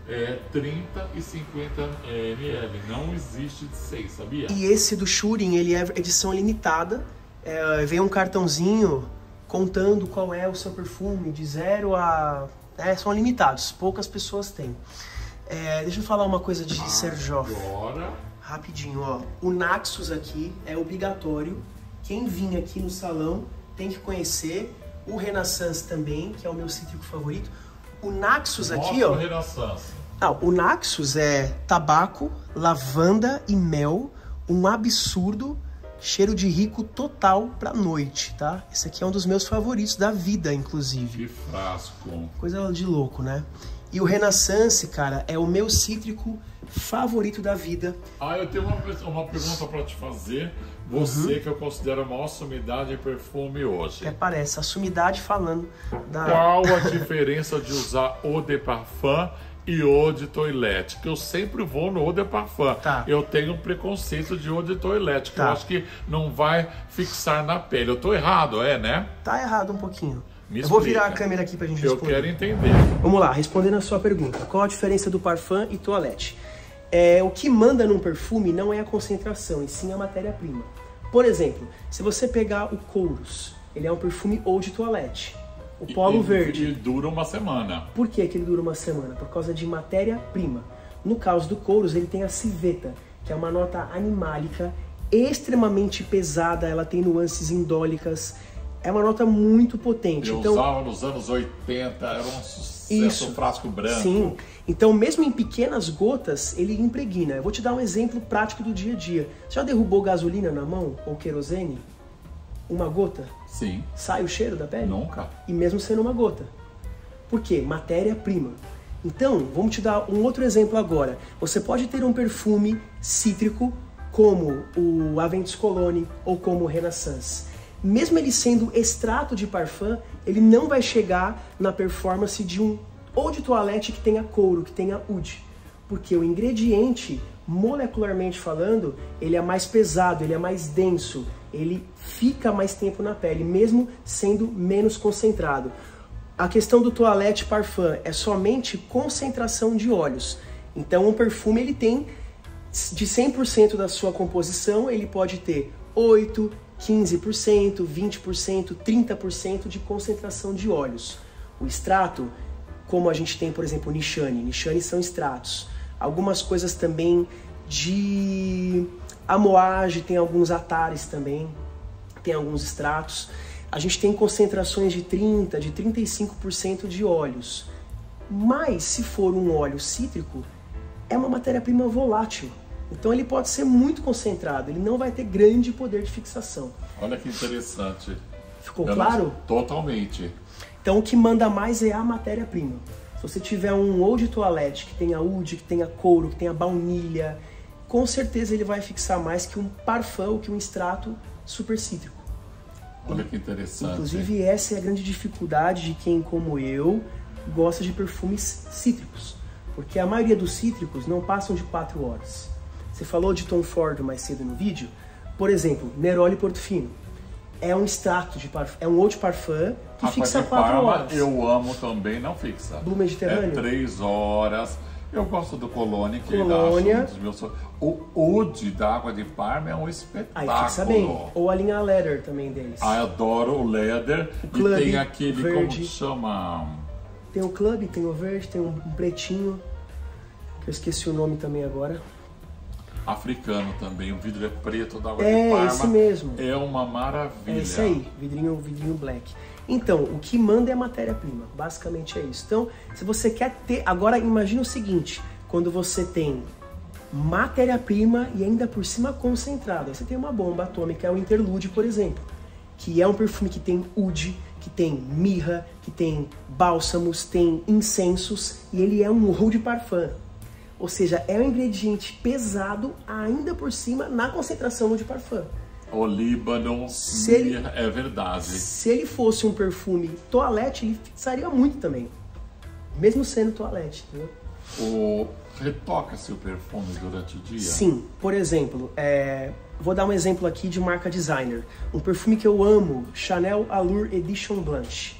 S1: é 30 e 50 ml. Não existe de 6, sabia?
S2: E esse do Shurin, ele é edição limitada. Vem um cartãozinho contando qual é o seu perfume, de 0 a... são limitados, poucas pessoas têm. Deixa eu falar uma coisa de Xerjoff.
S1: Agora...
S2: Rapidinho, ó. O Naxos aqui é obrigatório. Quem vir aqui no salão tem que conhecer. O Renaissance também, que é o meu cítrico favorito. O Naxos aqui, ó.
S1: O Renaissance.
S2: O Naxos é tabaco, lavanda e mel. Um absurdo cheiro de rico total pra noite, tá? Esse aqui é um dos meus favoritos da vida, inclusive.
S1: Que frasco.
S2: Coisa de louco, né? E o Renaissance, cara, é o meu cítrico favorito da vida.
S1: Eu tenho uma pergunta para te fazer. Você que eu considero a maior sumidade em perfume hoje.
S2: Até parece, a sumidade falando da...
S1: Qual a diferença de usar eau de parfum e eau de toilette? Que eu sempre vou no eau de parfum.
S2: Tá.
S1: Eu tenho um preconceito de eau de toilette, que
S2: Tá.
S1: eu acho que não vai fixar na pele. Eu tô errado, né?
S2: Tá errado um pouquinho.
S1: Me
S2: Eu vou
S1: explica.
S2: virar a câmera aqui pra gente
S1: Eu
S2: responder.
S1: quero entender.
S2: Vamos lá, respondendo a sua pergunta. Qual a diferença do parfum e toilette? O que manda num perfume não é a concentração, e sim a matéria-prima. Por exemplo, se você pegar o Kouros, ele é um perfume eau de toilette. O Polo Verde.
S1: E dura uma semana.
S2: Por que ele dura uma semana? Por causa de matéria-prima. No caso do Kouros, ele tem a civeta, que é uma nota animálica, extremamente pesada, ela tem nuances indólicas. É uma nota muito potente.
S1: Eu usava nos anos 80, era um sucesso, um frasco branco.
S2: Sim. Então, mesmo em pequenas gotas, ele impregna. Eu vou te dar um exemplo prático do dia a dia. Você já derrubou gasolina na mão ou querosene? Uma gota?
S1: Sim.
S2: Sai o cheiro da pele?
S1: Nunca.
S2: E mesmo sendo uma gota. Por quê? Matéria-prima. Então, vamos te dar um outro exemplo agora. Você pode ter um perfume cítrico como o Aventus Cologne ou como o Renaissance. Mesmo ele sendo extrato de parfum, ele não vai chegar na performance de um eau de toilette que tenha couro, que tenha oud. Porque o ingrediente, molecularmente falando, ele é mais pesado, ele é mais denso, ele fica mais tempo na pele, mesmo sendo menos concentrado. A questão do toilette parfum é somente concentração de óleos. Então um perfume ele tem, de 100% da sua composição, ele pode ter 8%, 15%, 20%, 30% de concentração de óleos. O extrato, como a gente tem, por exemplo, o Nishane. Nishane são extratos. Algumas coisas também de Amouage, tem alguns atares também, tem alguns extratos. A gente tem concentrações de 30%, de 35% de óleos. Mas, se for um óleo cítrico, é uma matéria-prima volátil. Então ele pode ser muito concentrado, ele não vai ter grande poder de fixação.
S1: Olha que interessante.
S2: Ficou claro?
S1: Totalmente.
S2: Então o que manda mais é a matéria-prima. Se você tiver um eau de toilette que tenha oud, que tenha couro, que tenha baunilha, com certeza ele vai fixar mais que um parfum ou que um extrato super cítrico.
S1: Olha que interessante.
S2: Inclusive essa é a grande dificuldade de quem, como eu, gosta de perfumes cítricos. Porque a maioria dos cítricos não passam de 4 horas. Você falou de Tom Ford mais cedo no vídeo. Por exemplo, Neroli Portofino. É um extrato de parfum, é um eau de parfum que fixa 4 horas.
S1: Eu amo também, não fixa.
S2: Blue Mediterrâneo?
S1: É 3 horas. Eu gosto do Cologne, que
S2: Colônia.
S1: um dos meus... O oud da Água de Parma é um espetáculo.
S2: Aí fixa bem. Ou a linha Leather também deles.
S1: Eu adoro o Leather.
S2: O Club
S1: e tem aquele,
S2: verde.
S1: como chama?
S2: Tem o Club, tem o verde, tem um pretinho, que eu esqueci o nome também agora.
S1: Africano também, o vidro é preto da Água de
S2: É,
S1: Parma.
S2: esse mesmo.
S1: É uma maravilha.
S2: É isso aí, vidrinho black. Então, o que manda é a matéria-prima, basicamente é isso. Então, se você quer ter... Agora, imagina o seguinte, quando você tem matéria-prima e ainda por cima concentrada. Aí você tem uma bomba atômica, é o Interlude, por exemplo, que é um perfume que tem oud, que tem mirra, que tem bálsamos, tem incensos, e ele é um eau de parfum. Ou seja, é um ingrediente pesado, ainda por cima, na concentração de parfum.
S1: O Líbano, é verdade.
S2: Se ele fosse um perfume toalete, ele fixaria muito também. Mesmo sendo toalete, entendeu?
S1: Retoca-se o perfume durante o dia?
S2: Sim. Por exemplo, vou dar um exemplo aqui de marca designer. Um perfume que eu amo, Chanel Allure Edition Blanche.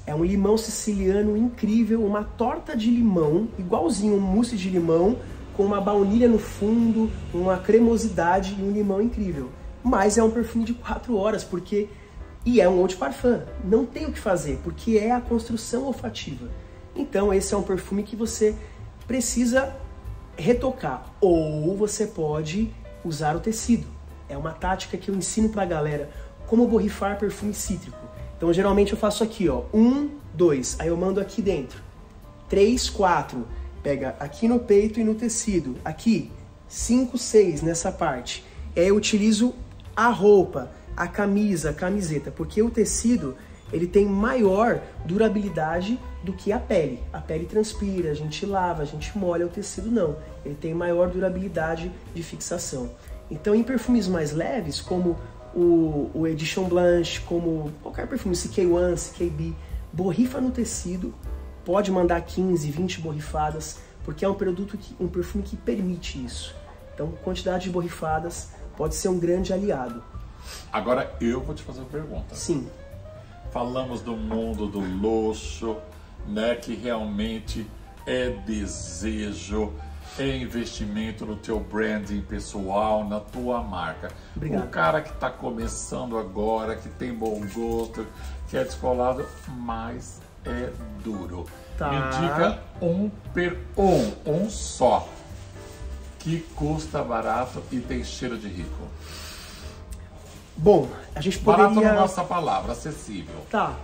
S2: É um limão siciliano incrível, uma torta de limão, igualzinho um mousse de limão, com uma baunilha no fundo, uma cremosidade e um limão incrível. Mas é um perfume de 4 horas, porque... E é um eau de parfum, não tem o que fazer, porque é a construção olfativa. Então esse é um perfume que você precisa retocar, ou você pode usar o tecido. É uma tática que eu ensino pra galera, como borrifar perfume cítrico. Então geralmente eu faço aqui, ó, 1, 2, aí eu mando aqui dentro, 3, 4, pega aqui no peito e no tecido, aqui, 5, 6 nessa parte. E aí eu utilizo a roupa, a camisa, a camiseta, porque o tecido ele tem maior durabilidade do que a pele. A pele transpira, a gente lava, a gente molha, o tecido não. Ele tem maior durabilidade de fixação. Então em perfumes mais leves, como o Edition Blanche, como qualquer perfume, CK1, CKB, borrifa no tecido, pode mandar 15, 20 borrifadas, porque é um perfume que permite isso. Então quantidade de borrifadas pode ser um grande aliado.
S1: Agora eu vou te fazer uma pergunta.
S2: Sim.
S1: Falamos do mundo do luxo, né, que realmente é desejo, é investimento no teu branding pessoal, na tua marca.
S2: Obrigado.
S1: O cara que está começando agora, que tem bom gosto, que é descolado, mas é duro.
S2: Tá.
S1: Me diga um só, que custa barato e tem cheiro de rico.
S2: Bom, a gente poderia...
S1: Barato não é nossa palavra, acessível.
S2: Tá.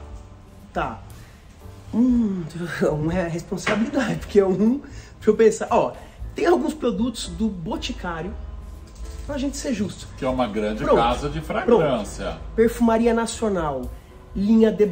S2: É responsabilidade, porque deixa eu pensar, ó, tem alguns produtos do Boticário, pra gente ser justo.
S1: Que é uma grande casa de fragrância.
S2: Pronto. Perfumaria Nacional, linha The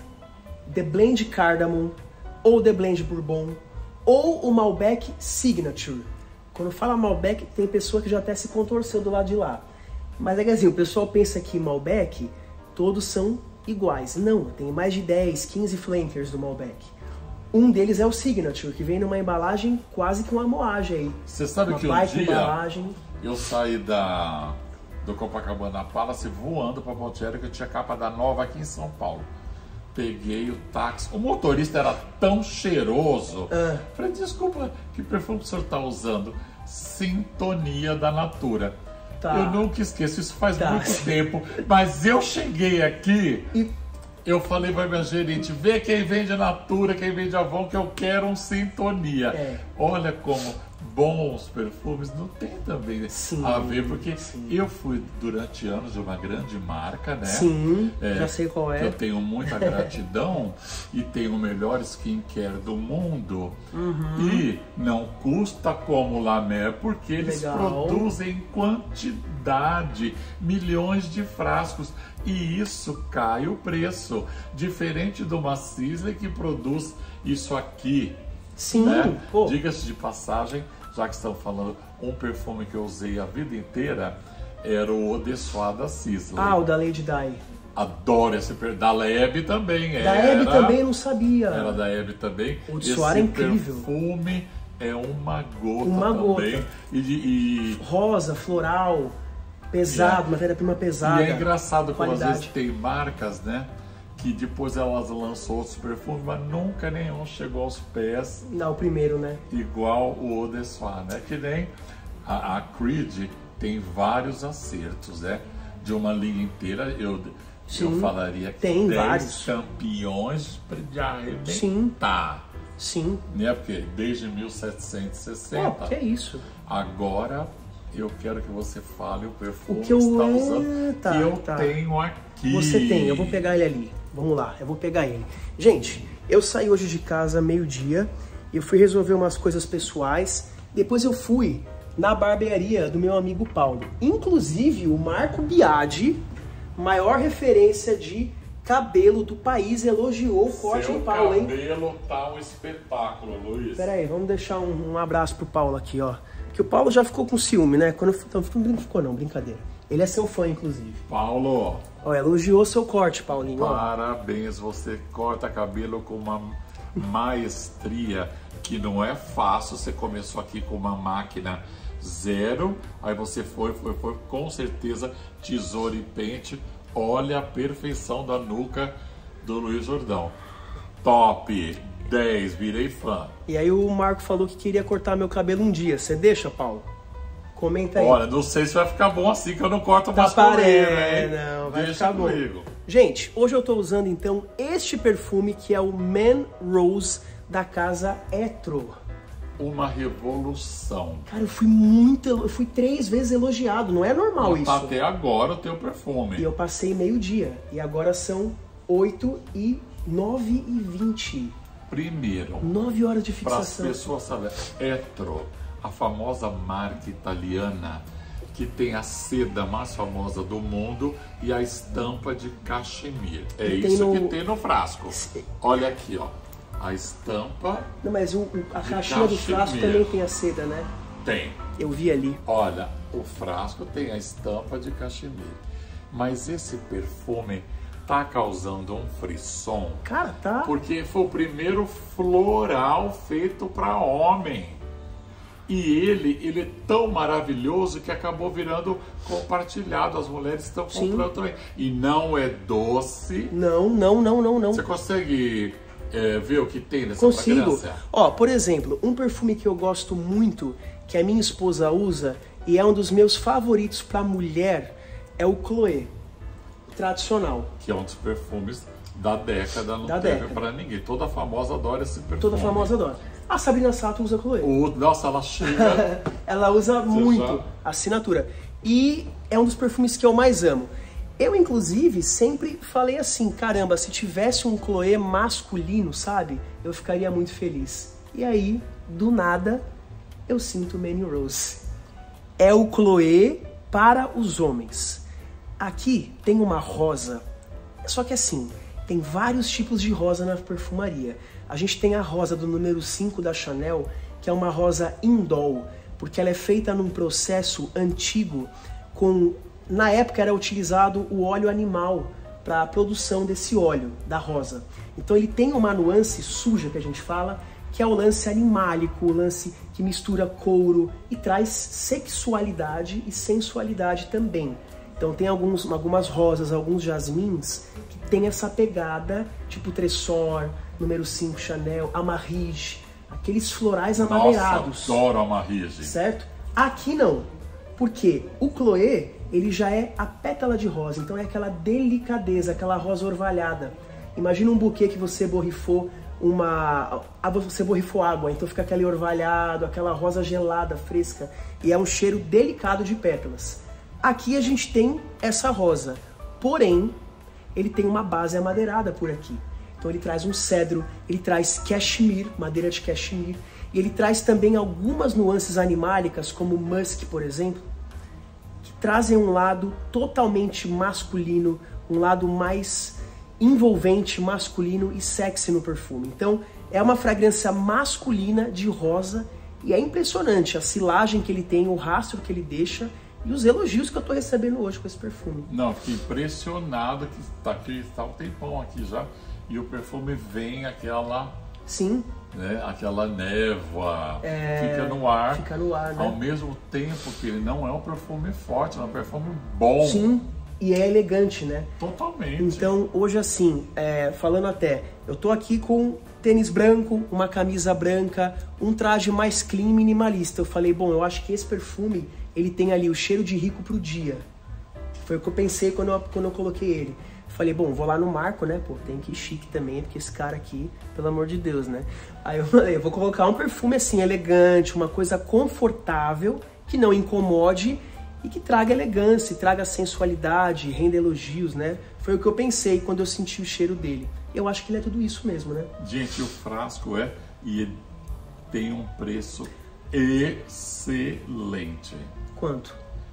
S2: Blend Cardamom, ou The Blend Bourbon, ou o Malbec Signature. Quando fala Malbec, tem pessoa que já até se contorceu do lado de lá. Mas é que assim, o pessoal pensa que Malbec, todos são iguais. Não, tem mais de 10, 15 flankers do Malbec. Um deles é o Signature, que vem numa embalagem quase que uma moagem aí.
S1: Você sabe
S2: uma
S1: que um dia
S2: embalagem.
S1: Eu saí do Copacabana Palace voando para Boticário, que eu tinha capa da Nova aqui em São Paulo. Peguei o táxi, o motorista era tão cheiroso. Falei, desculpa, que perfume que o senhor está usando? Sintonia da Natura.
S2: Tá.
S1: Eu nunca esqueço, isso faz muito tempo, mas eu cheguei aqui e eu falei para minha gerente, vê quem vende Natura, quem vende Avon, que eu quero um Sintonia. Olha como bons perfumes não tem também a ver, porque eu fui durante anos de uma grande marca, né?
S2: Sim, já sei qual é.
S1: Eu tenho muita gratidão e tenho o melhor skincare do mundo. E não custa como La Mer, porque eles produzem quantidade, milhões de frascos, e isso cai o preço. Diferente de uma Sisley que produz isso aqui.
S2: Sim,
S1: né? Diga-se de passagem, já que estamos falando, um perfume que eu usei a vida inteira era o Eau de Soie da Sisley.
S2: Ah, o da Lady Di.
S1: Adoro esse perfume. Da Hebe também era.
S2: Da Hebe também, eu não sabia.
S1: Era da Hebe também.
S2: O de Soie é incrível.
S1: Esse perfume é uma gota também.
S2: Gota. Rosa, floral, pesado, matéria-prima pesada.
S1: E é engraçado como às vezes tem marcas, né? Que depois elas lançou outros perfumes, mas nunca nenhum chegou aos pés.
S2: Não, o primeiro, né?
S1: Igual o Eau de Soie, né? Que nem a Creed tem vários acertos, né? De uma linha inteira, eu falaria que
S2: tem
S1: 10
S2: vários
S1: campeões de arrebentar.
S2: Sim.
S1: Né? Porque desde 1760.
S2: Que é isso?
S1: Agora eu quero que você fale o perfume
S2: que eu
S1: está usando, que eu tenho aqui.
S2: Você tem, eu vou pegar ele ali. Vamos lá, eu vou pegar ele. Gente, eu saí hoje de casa meio-dia, eu fui resolver umas coisas pessoais, depois eu fui na barbearia do meu amigo Paulo. Inclusive, o Marco Biagi, maior referência de cabelo do país, elogiou o corte do Paulo, hein?
S1: Seu cabelo tá um espetáculo, Luiz.
S2: Pera aí, vamos deixar um abraço pro Paulo aqui, ó. Que o Paulo já ficou com ciúme, né? Não ficou não, brincadeira. Ele é seu fã, inclusive.
S1: Paulo.
S2: Ó, elogiou seu corte, Paulinho.
S1: Parabéns, você corta cabelo com uma maestria que não é fácil. Você começou aqui com uma máquina zero, aí você foi, com certeza, tesoura e pente. Olha a perfeição da nuca do Luiz Jordão. top 10, virei fã.
S2: E aí o Marco falou que queria cortar meu cabelo um dia. Você deixa, Paulo? Comenta aí.
S1: Olha, não sei se vai ficar bom assim, que eu não corto mais cabelo, hein?
S2: Não, vai
S1: Deixa
S2: ficar
S1: comigo.
S2: bom. Gente, hoje eu tô usando então este perfume que é o Man Rose da casa Etro.
S1: Uma revolução.
S2: Cara, eu fui 3 vezes elogiado, não é normal isso.
S1: Tá até agora o teu perfume.
S2: E eu passei meio-dia, e agora são 8h09h20.
S1: Primeiro,
S2: 9 horas de
S1: para as
S2: fixação.
S1: pessoas saberem, Etro, a famosa marca italiana que tem a seda mais famosa do mundo e a estampa de cachemir. É isso que tem no frasco. Olha aqui, ó. A estampa.
S2: Não, mas a caixinha do frasco também tem a seda, né?
S1: Tem.
S2: Eu vi ali.
S1: Olha, o frasco tem a estampa de cachemir. Mas esse perfume tá causando um frisson.
S2: Cara, tá.
S1: Porque foi o primeiro floral feito para homem. E ele é tão maravilhoso que acabou virando compartilhado. As mulheres estão comprando também. E não é doce.
S2: Não.
S1: Você consegue ver o que tem nessa
S2: Consigo.
S1: fragrância?
S2: Ó, por exemplo, um perfume que eu gosto muito, que a minha esposa usa, e é um dos meus favoritos para mulher, é o Chloé, o tradicional.
S1: Que é um dos perfumes da década, não teve para ninguém. Toda famosa adora esse perfume.
S2: Toda famosa adora. A Sabrina Sato usa Chloé.
S1: Nossa, ela chega...
S2: Ela usa muito a assinatura. E é um dos perfumes que eu mais amo. Eu, inclusive, sempre falei assim, caramba, se tivesse um Chloé masculino, sabe? Eu ficaria muito feliz. E aí, do nada, eu sinto Man Rose. É o Chloé para os homens. Aqui tem uma rosa, só que assim, tem vários tipos de rosa na perfumaria. A gente tem a rosa do número 5 da Chanel, que é uma rosa indol, porque ela é feita num processo antigo com... Na época era utilizado o óleo animal para a produção desse óleo, da rosa. Então ele tem uma nuance suja que a gente fala, que é o lance animálico, o lance que mistura couro e traz sexualidade e sensualidade também. Então tem algumas rosas, alguns jasmins que tem essa pegada, tipo Tresor, número 5 Chanel, Amarige, aqueles florais amadeirados.
S1: Nossa, adoro Amarige.
S2: Certo? Aqui não, porque o Chloé, ele já é a pétala de rosa, então é aquela delicadeza, aquela rosa orvalhada. Imagina um buquê que você borrifou você borrifou água, então fica aquele orvalhado, aquela rosa gelada, fresca, e é um cheiro delicado de pétalas. Aqui a gente tem essa rosa, porém, ele tem uma base amadeirada por aqui. Então ele traz um cedro, ele traz cashmere, madeira de cashmere, e ele traz também algumas nuances animálicas, como musk, por exemplo, que trazem um lado totalmente masculino, um lado mais envolvente, masculino e sexy no perfume. Então é uma fragrância masculina de rosa e é impressionante a silagem que ele tem, o rastro que ele deixa e os elogios que eu tô recebendo hoje com esse perfume.
S1: Não, fiquei impressionado que está um tempão aqui já e o perfume vem aquela...
S2: Sim.
S1: Né, aquela névoa, fica no ar.
S2: Fica no ar, né?
S1: Ao mesmo tempo que ele não é um perfume forte, é um perfume bom.
S2: Sim, e é elegante, né?
S1: Totalmente.
S2: Então, hoje assim, falando até, eu tô aqui com tênis branco, uma camisa branca, um traje mais clean, minimalista. Eu falei, bom, eu acho que esse perfume, ele tem ali o cheiro de rico pro dia. Foi o que eu pensei quando eu coloquei ele. Falei, bom, vou lá no Marco, né? Pô, tem que ir chique também, porque esse cara aqui, pelo amor de Deus, né? Aí eu falei, eu vou colocar um perfume assim, elegante, uma coisa confortável, que não incomode e que traga elegância, traga sensualidade, renda elogios, né? Foi o que eu pensei quando eu senti o cheiro dele. Eu acho que ele é tudo isso mesmo, né?
S1: Gente, o frasco e ele tem um preço excelente.
S2: Quanto?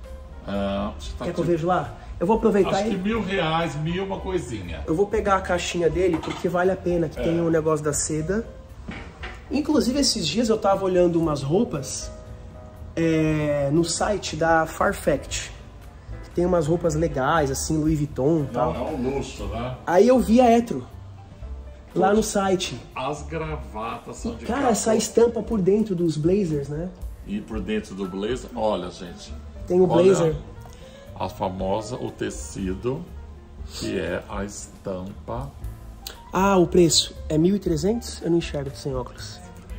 S1: Quer
S2: que eu vejo lá? Eu vou aproveitar.
S1: Acho que R$1.000, 1.000 uma coisinha.
S2: Eu vou pegar a caixinha dele porque vale a pena, que tem o negócio da seda. Inclusive esses dias eu tava olhando umas roupas no site da Farfetch. Tem umas roupas legais, assim, Louis Vuitton e tal.
S1: Não, é um luxo, né?
S2: Aí eu vi a Etro lá no site.
S1: As gravatas são de
S2: cara, essa estampa por dentro dos blazers, né?
S1: E por dentro do blazer, olha, gente.
S2: Tem o blazer.
S1: Olha, a famosa, o tecido, que é a estampa.
S2: Ah, o preço é 1.300? Eu não enxergo sem óculos.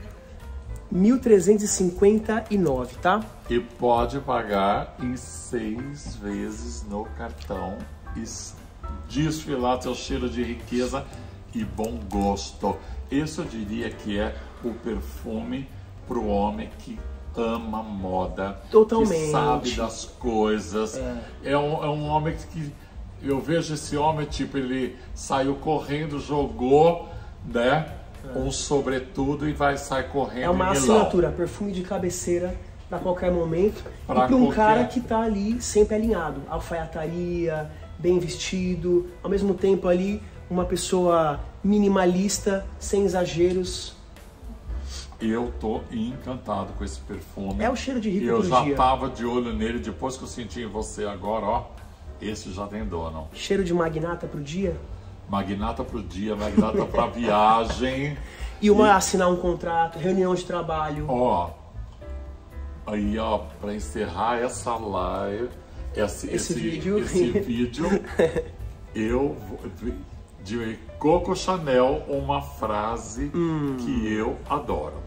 S2: 1.359, tá?
S1: E pode pagar em 6 vezes no cartão e desfilar seu cheiro de riqueza e bom gosto. Esse eu diria que é o perfume para o homem que ama moda,
S2: Totalmente.
S1: que sabe das coisas. É um homem que eu vejo esse homem, tipo, ele saiu correndo, jogou, né? Um sobretudo e sai correndo.
S2: É uma assinatura, perfume de cabeceira para qualquer momento. E para um cara que tá ali sempre alinhado. Alfaiataria, bem vestido, ao mesmo tempo ali uma pessoa minimalista, sem exageros.
S1: Eu tô encantado com esse perfume.
S2: É o cheiro de rico
S1: Eu
S2: do
S1: já
S2: dia.
S1: tava de olho nele, depois que eu senti em você agora, ó. Esse já tem dono.
S2: Cheiro de magnata pro dia.
S1: Magnata pro dia, magnata pra viagem.
S2: E assinar um contrato, reunião de trabalho.
S1: Ó, aí ó, pra encerrar essa live, esse vídeo, eu de Coco Chanel, uma frase que eu adoro.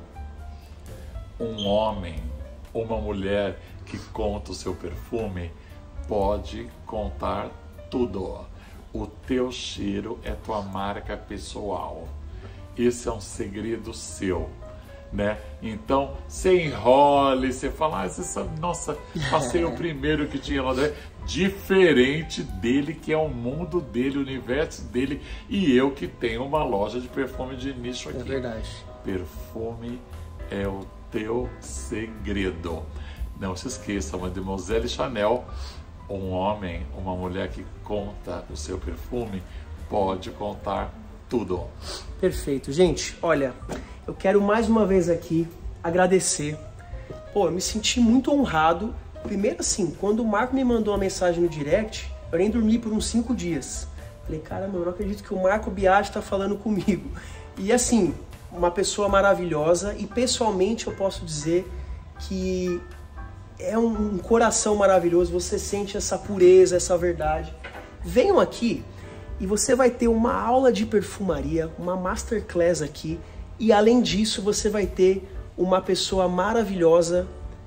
S1: Um homem, uma mulher que conta o seu perfume pode contar tudo. O teu cheiro é tua marca pessoal. Esse é um segredo seu, né? Então, você enrole, você fala, você sabe, nossa, passei o primeiro que tinha lá dentro. Diferente dele, que é o mundo dele, o universo dele, e eu que tenho uma loja de perfume de nicho aqui.
S2: É verdade.
S1: Perfume é o teu segredo. Não se esqueça, Mademoiselle Chanel, um homem, uma mulher que conta o seu perfume, pode contar tudo.
S2: Perfeito. Gente, olha, eu quero mais uma vez aqui agradecer. Pô, eu me senti muito honrado. Primeiro assim, quando o Marco me mandou uma mensagem no direct, eu nem dormi por uns 5 dias. Falei, caramba, eu não acredito que o Marco Biagi tá falando comigo. E assim, uma pessoa maravilhosa, e pessoalmente eu posso dizer que é um coração maravilhoso, você sente essa pureza, essa verdade. Venham aqui e você vai ter uma aula de perfumaria, uma masterclass aqui, e além disso você vai ter uma pessoa maravilhosa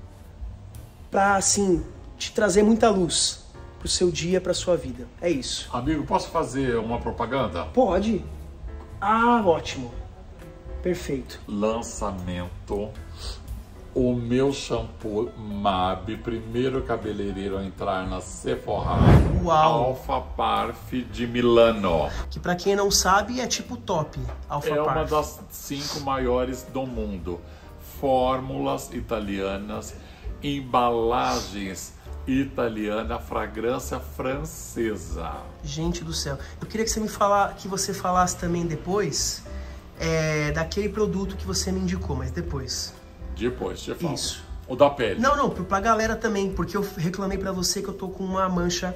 S2: para assim te trazer muita luz pro seu dia, pra sua vida. É isso.
S1: Amigo, posso fazer uma propaganda?
S2: Pode? Ah, ótimo. Perfeito.
S1: Lançamento. O meu shampoo MAB, primeiro cabeleireiro a entrar na Sephora.
S2: Uau!
S1: Alpha Parf de Milano.
S2: Que pra quem não sabe é tipo top. Alpha
S1: É uma
S2: Parf.
S1: das 5 maiores do mundo. Fórmulas italianas, embalagens italiana, fragrância francesa.
S2: Gente do céu. Eu queria que você falasse também depois daquele produto que você me indicou, mas depois.
S1: Depois, te falo.
S2: Isso.
S1: O da pele.
S2: Não, pra galera também, porque eu reclamei pra você que eu tô com uma mancha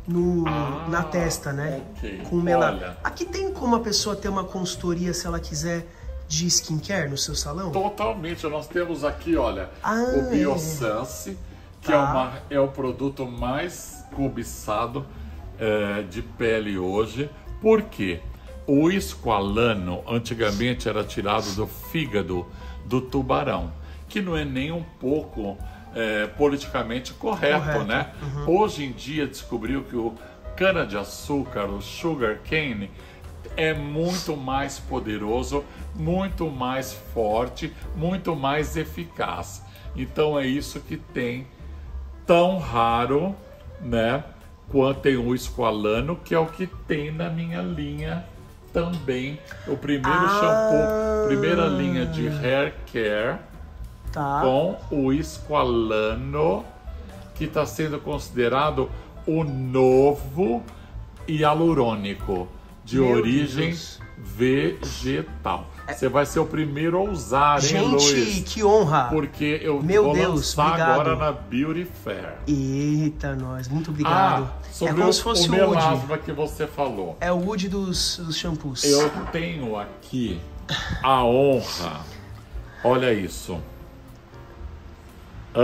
S2: na testa, né?
S1: Ok.
S2: Com melanina.
S1: Olha.
S2: Aqui tem como a pessoa ter uma consultoria se ela quiser de skincare no seu salão?
S1: Totalmente. Nós temos aqui, olha,
S2: Ah,
S1: o Biosense, que é o produto mais cobiçado de pele hoje. Por quê? O esqualano antigamente era tirado do fígado do tubarão, que não é nem um pouco politicamente correto, né?
S2: Uhum.
S1: Hoje em dia descobriu que o cana-de-açúcar, o sugar cane, é muito mais poderoso, muito mais forte, muito mais eficaz. Então é isso que tem tão raro, né? Quanto tem o esqualano, que é o que tem na minha linha também. O primeiro shampoo, primeira linha de hair care, com o esqualano, que está sendo considerado o novo hialurônico de origem vegetal. Você vai ser o primeiro a usar, hein, Luiz?
S2: Gente, que honra!
S1: Porque eu vou lançar agora na Beauty Fair.
S2: Eita, nós, muito obrigado.
S1: Sobre
S2: como se fosse
S1: o melasma que você falou.
S2: É o Wood dos shampoos.
S1: Eu tenho aqui a honra, olha isso.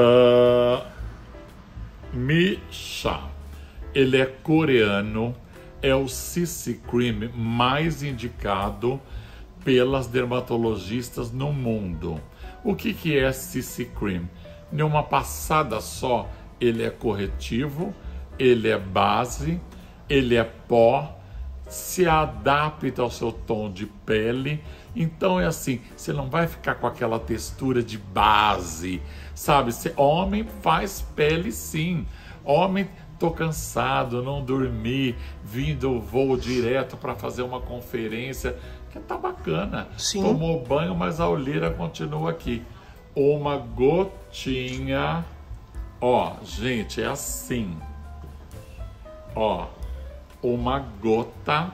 S1: Misha. Ele é coreano, é o CC Cream mais indicado pelas dermatologistas no mundo. O que é CC Cream? Em uma passada só, ele é corretivo, ele é base, ele é pó, se adapta ao seu tom de pele. Então é assim, você não vai ficar com aquela textura de base, sabe? Homem faz pele sim. Homem, tô cansado, não dormi, vim do voo direto para fazer uma conferência, que tá bacana.
S2: Sim.
S1: Tomou banho, mas a olheira continua aqui. Uma gotinha, ó, gente, é assim. Ó, uma gota.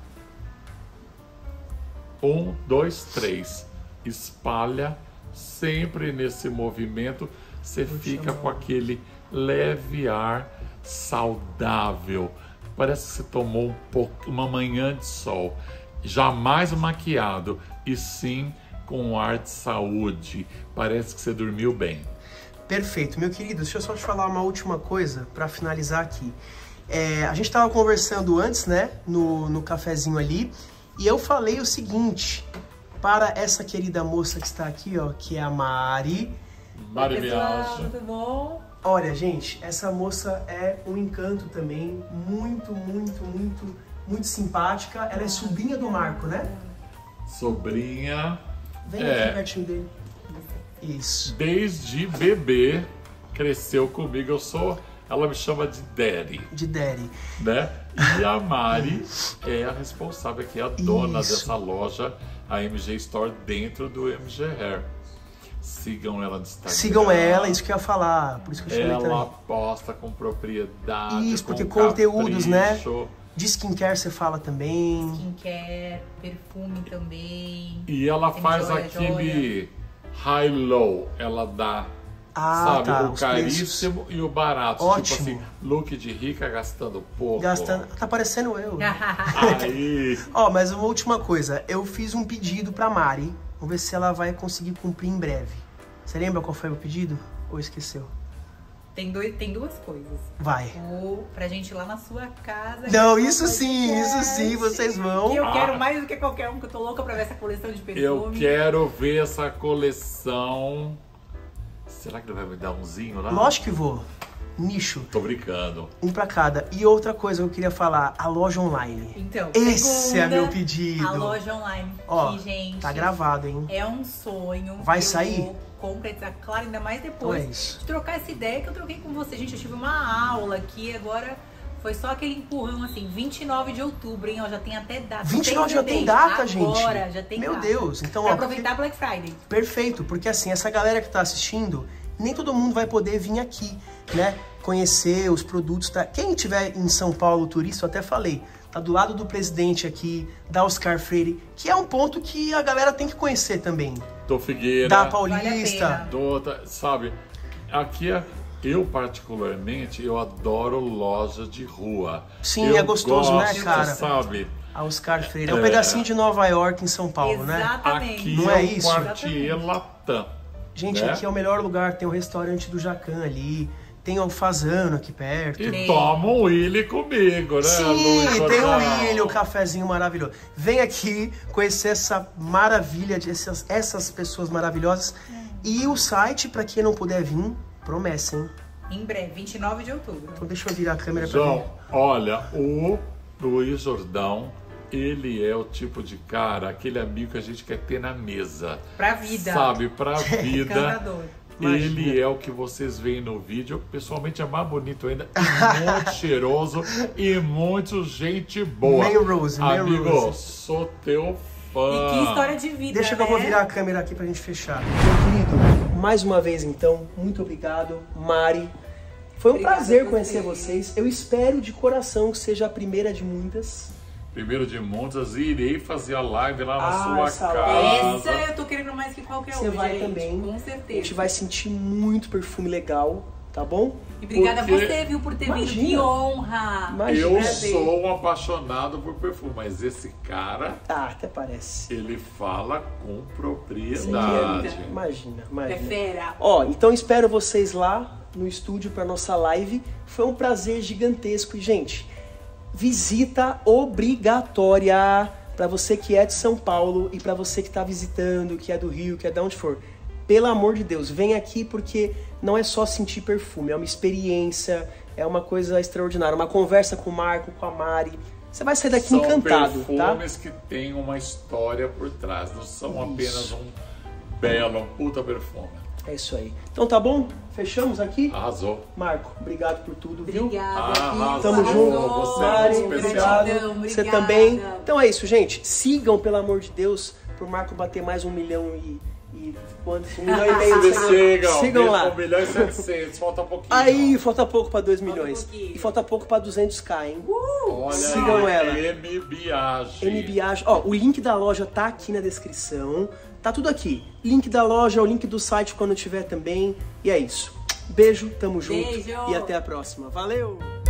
S1: 1, 2, 3. Espalha sempre nesse movimento. Você fica com aquele leve ar saudável. Parece que você tomou uma manhã de sol. Jamais maquiado, e sim com um ar de saúde. Parece que você dormiu bem.
S2: Perfeito, meu querido. Deixa eu só te falar uma última coisa para finalizar aqui. A gente estava conversando antes, né, no cafezinho ali, e eu falei o seguinte para essa querida moça que está aqui, ó, que é a Mari.
S1: Mari Viagem.
S3: Tudo bom?
S2: Olha, gente, essa moça é um encanto também, muito, muito, muito, muito simpática. Ela é sobrinha do Marco, né?
S1: Sobrinha.
S2: Vem aqui pertinho dele. Isso.
S1: Desde bebê cresceu comigo. Ela me chama de Daddy.
S2: De Daddy.
S1: Né? E a Mari é a responsável, que é a dona
S2: Isso.
S1: dessa loja, a MG Store, dentro do MG Hair. Sigam ela no Instagram.
S2: Sigam ela, isso que eu ia falar. Por isso que eu chamei
S1: Ela
S2: também.
S1: posta com propriedade.
S2: Isso,
S1: com
S2: porque conteúdos,
S1: capricho.
S2: né? De skincare você fala também.
S3: Skincare, perfume também.
S1: E ela
S3: Tem
S1: faz
S3: joia,
S1: aquele high-low. Ela dá,
S2: Ah,
S1: sabe,
S2: tá,
S1: o
S2: os
S1: caríssimo e o barato.
S2: Ótimo.
S1: Tipo assim, look de rica gastando pouco.
S2: Gastando. Tá parecendo eu.
S1: Aí.
S2: Ó, mas uma última coisa. Eu fiz um pedido pra Mari. Vamos ver se ela vai conseguir cumprir em breve. Você lembra qual foi o meu pedido? Ou esqueceu?
S3: Tem duas coisas.
S2: Vai.
S3: Ou pra gente ir lá na sua casa.
S2: Não,
S3: gravar
S2: isso sim, vocês vão.
S3: Que eu quero mais do que qualquer um, que eu tô louca pra ver essa coleção de perfume.
S1: Eu quero ver essa coleção. Será que ele vai me dar umzinho lá?
S2: Lógico que vou. Nicho.
S1: Tô brincando.
S2: Um pra cada. E outra coisa que eu queria falar, a loja online.
S3: Então,
S2: Esse
S3: segunda,
S2: é meu pedido.
S3: A loja online.
S2: Ó,
S3: que, gente,
S2: tá gravado, hein?
S3: é um sonho.
S2: Vai
S3: que
S2: sair?
S3: Eu vou concretizar, claro, ainda mais
S2: Então
S3: depois
S2: é isso.
S3: de trocar essa ideia que eu troquei com você. Gente, eu tive uma aula aqui, agora foi só aquele empurrão assim, 29 de outubro, hein? Ó, já tem até data.
S2: 29 já tem data, gente.
S3: Agora, já tem
S2: Meu
S3: data.
S2: Deus, então,
S3: Pra
S2: ó,
S3: aproveitar Black Friday.
S2: Perfeito, porque assim, essa galera que tá assistindo, nem todo mundo vai poder vir aqui, né? Conhecer os produtos. Tá? Quem tiver em São Paulo turista, eu até falei, tá do lado do presidente aqui, da Oscar Freire, que é um ponto que a galera tem que conhecer também.
S1: Tô Figueira.
S2: Da
S3: Vale a
S2: Paulista.
S3: pena.
S1: Sabe, aqui eu particularmente, eu adoro loja de rua.
S2: Sim,
S1: eu
S2: é gostoso, né,
S1: gosto,
S2: cara?
S1: Sabe,
S2: A Oscar Freire. É um pedacinho de Nova York em São Paulo, né?
S3: Exatamente.
S1: aqui
S2: Não
S1: é
S2: é
S1: o
S2: isso?
S1: Quartier Latam.
S2: Gente,
S1: né?
S2: aqui é o melhor lugar. Tem o restaurante do Jacan ali. Tem o Fazano aqui perto.
S1: E toma um Willy comigo, né?
S2: Sim,
S1: Luiz
S2: tem o
S1: Jordão?
S2: William, o cafezinho maravilhoso. Vem aqui conhecer essa maravilha, essas pessoas maravilhosas. E o site, pra quem não puder vir, promessa, hein?
S3: Em breve, 29 de outubro.
S2: Então deixa eu virar a câmera pra
S1: João,
S2: ver.
S1: olha, o Luiz Jordão, ele é o tipo de cara, aquele amigo que a gente quer ter na mesa.
S3: Pra vida.
S1: Sabe, pra vida.
S3: Encantador.
S1: Ele é o que vocês veem no vídeo. Pessoalmente é mais bonito ainda, e muito cheiroso e muito gente boa.
S2: Melrose,
S1: Amigo,
S2: Melrose.
S1: sou teu fã.
S3: E que história de vida,
S2: Deixa que
S3: né?
S2: eu vou virar a câmera aqui pra gente fechar. Meu querido, mais uma vez então, muito obrigado, Mari. Foi um
S3: Obrigada
S2: prazer
S3: a
S2: conhecer
S3: você.
S2: vocês. Eu espero de coração que seja a primeira de muitas.
S1: Primeiro de muitas, irei fazer a live lá na
S2: essa
S1: sua
S2: live.
S1: casa.
S3: Essa eu tô querendo mais que qualquer
S2: Você
S3: um,
S2: vai
S3: gente.
S2: também.
S3: Com
S2: A
S3: certeza.
S2: gente vai sentir muito perfume legal, tá bom?
S3: E obrigada
S1: Porque-
S3: a você, viu, por ter vindo.
S2: Imagina.
S3: Que honra.
S2: Imagina.
S1: Eu
S3: Parabéns.
S1: sou um apaixonado por perfume, mas esse cara,
S2: Ah, até parece.
S1: ele fala com
S3: Sim.
S1: propriedade.
S2: Imagina,
S3: É
S2: imagina.
S3: fera.
S2: Ó, então espero vocês lá no estúdio para nossa live. Foi um prazer gigantesco. E, gente, visita obrigatória para você que é de São Paulo e para você que está visitando, que é do Rio, que é de onde for. Pelo amor de Deus, vem aqui porque não é só sentir perfume, é uma experiência, é uma coisa extraordinária, uma conversa com o Marco, com a Mari. Você vai sair daqui encantado, tá?
S1: São perfumes que têm uma história por trás, não são apenas um belo, um puta perfume.
S2: É isso aí. Então tá bom? Fechamos aqui?
S1: Arrasou.
S2: Marco, obrigado por tudo, viu?
S3: Obrigada.
S2: Tamo junto.
S1: Você
S2: Mari,
S1: é muito especial.
S2: obrigado. Você também. Então é isso, gente. Sigam, pelo amor de Deus, pro Marco bater mais 1 milhão e quanto? 1 milhão e meio.
S1: Vocês
S2: sigam lá.
S1: 1 milhão e 700, falta pouquinho.
S2: Aí, falta pouco pra 2 milhões. E falta pouco pra 200k, hein?
S1: Olha,
S2: sigam ela.
S1: M Biage.
S2: M Biage. Ó, o link da loja tá aqui na descrição. Tá tudo aqui. Link da loja, o link do site quando tiver também. E é isso. Beijo, tamo junto.
S3: Beijo.
S2: E até a próxima. Valeu!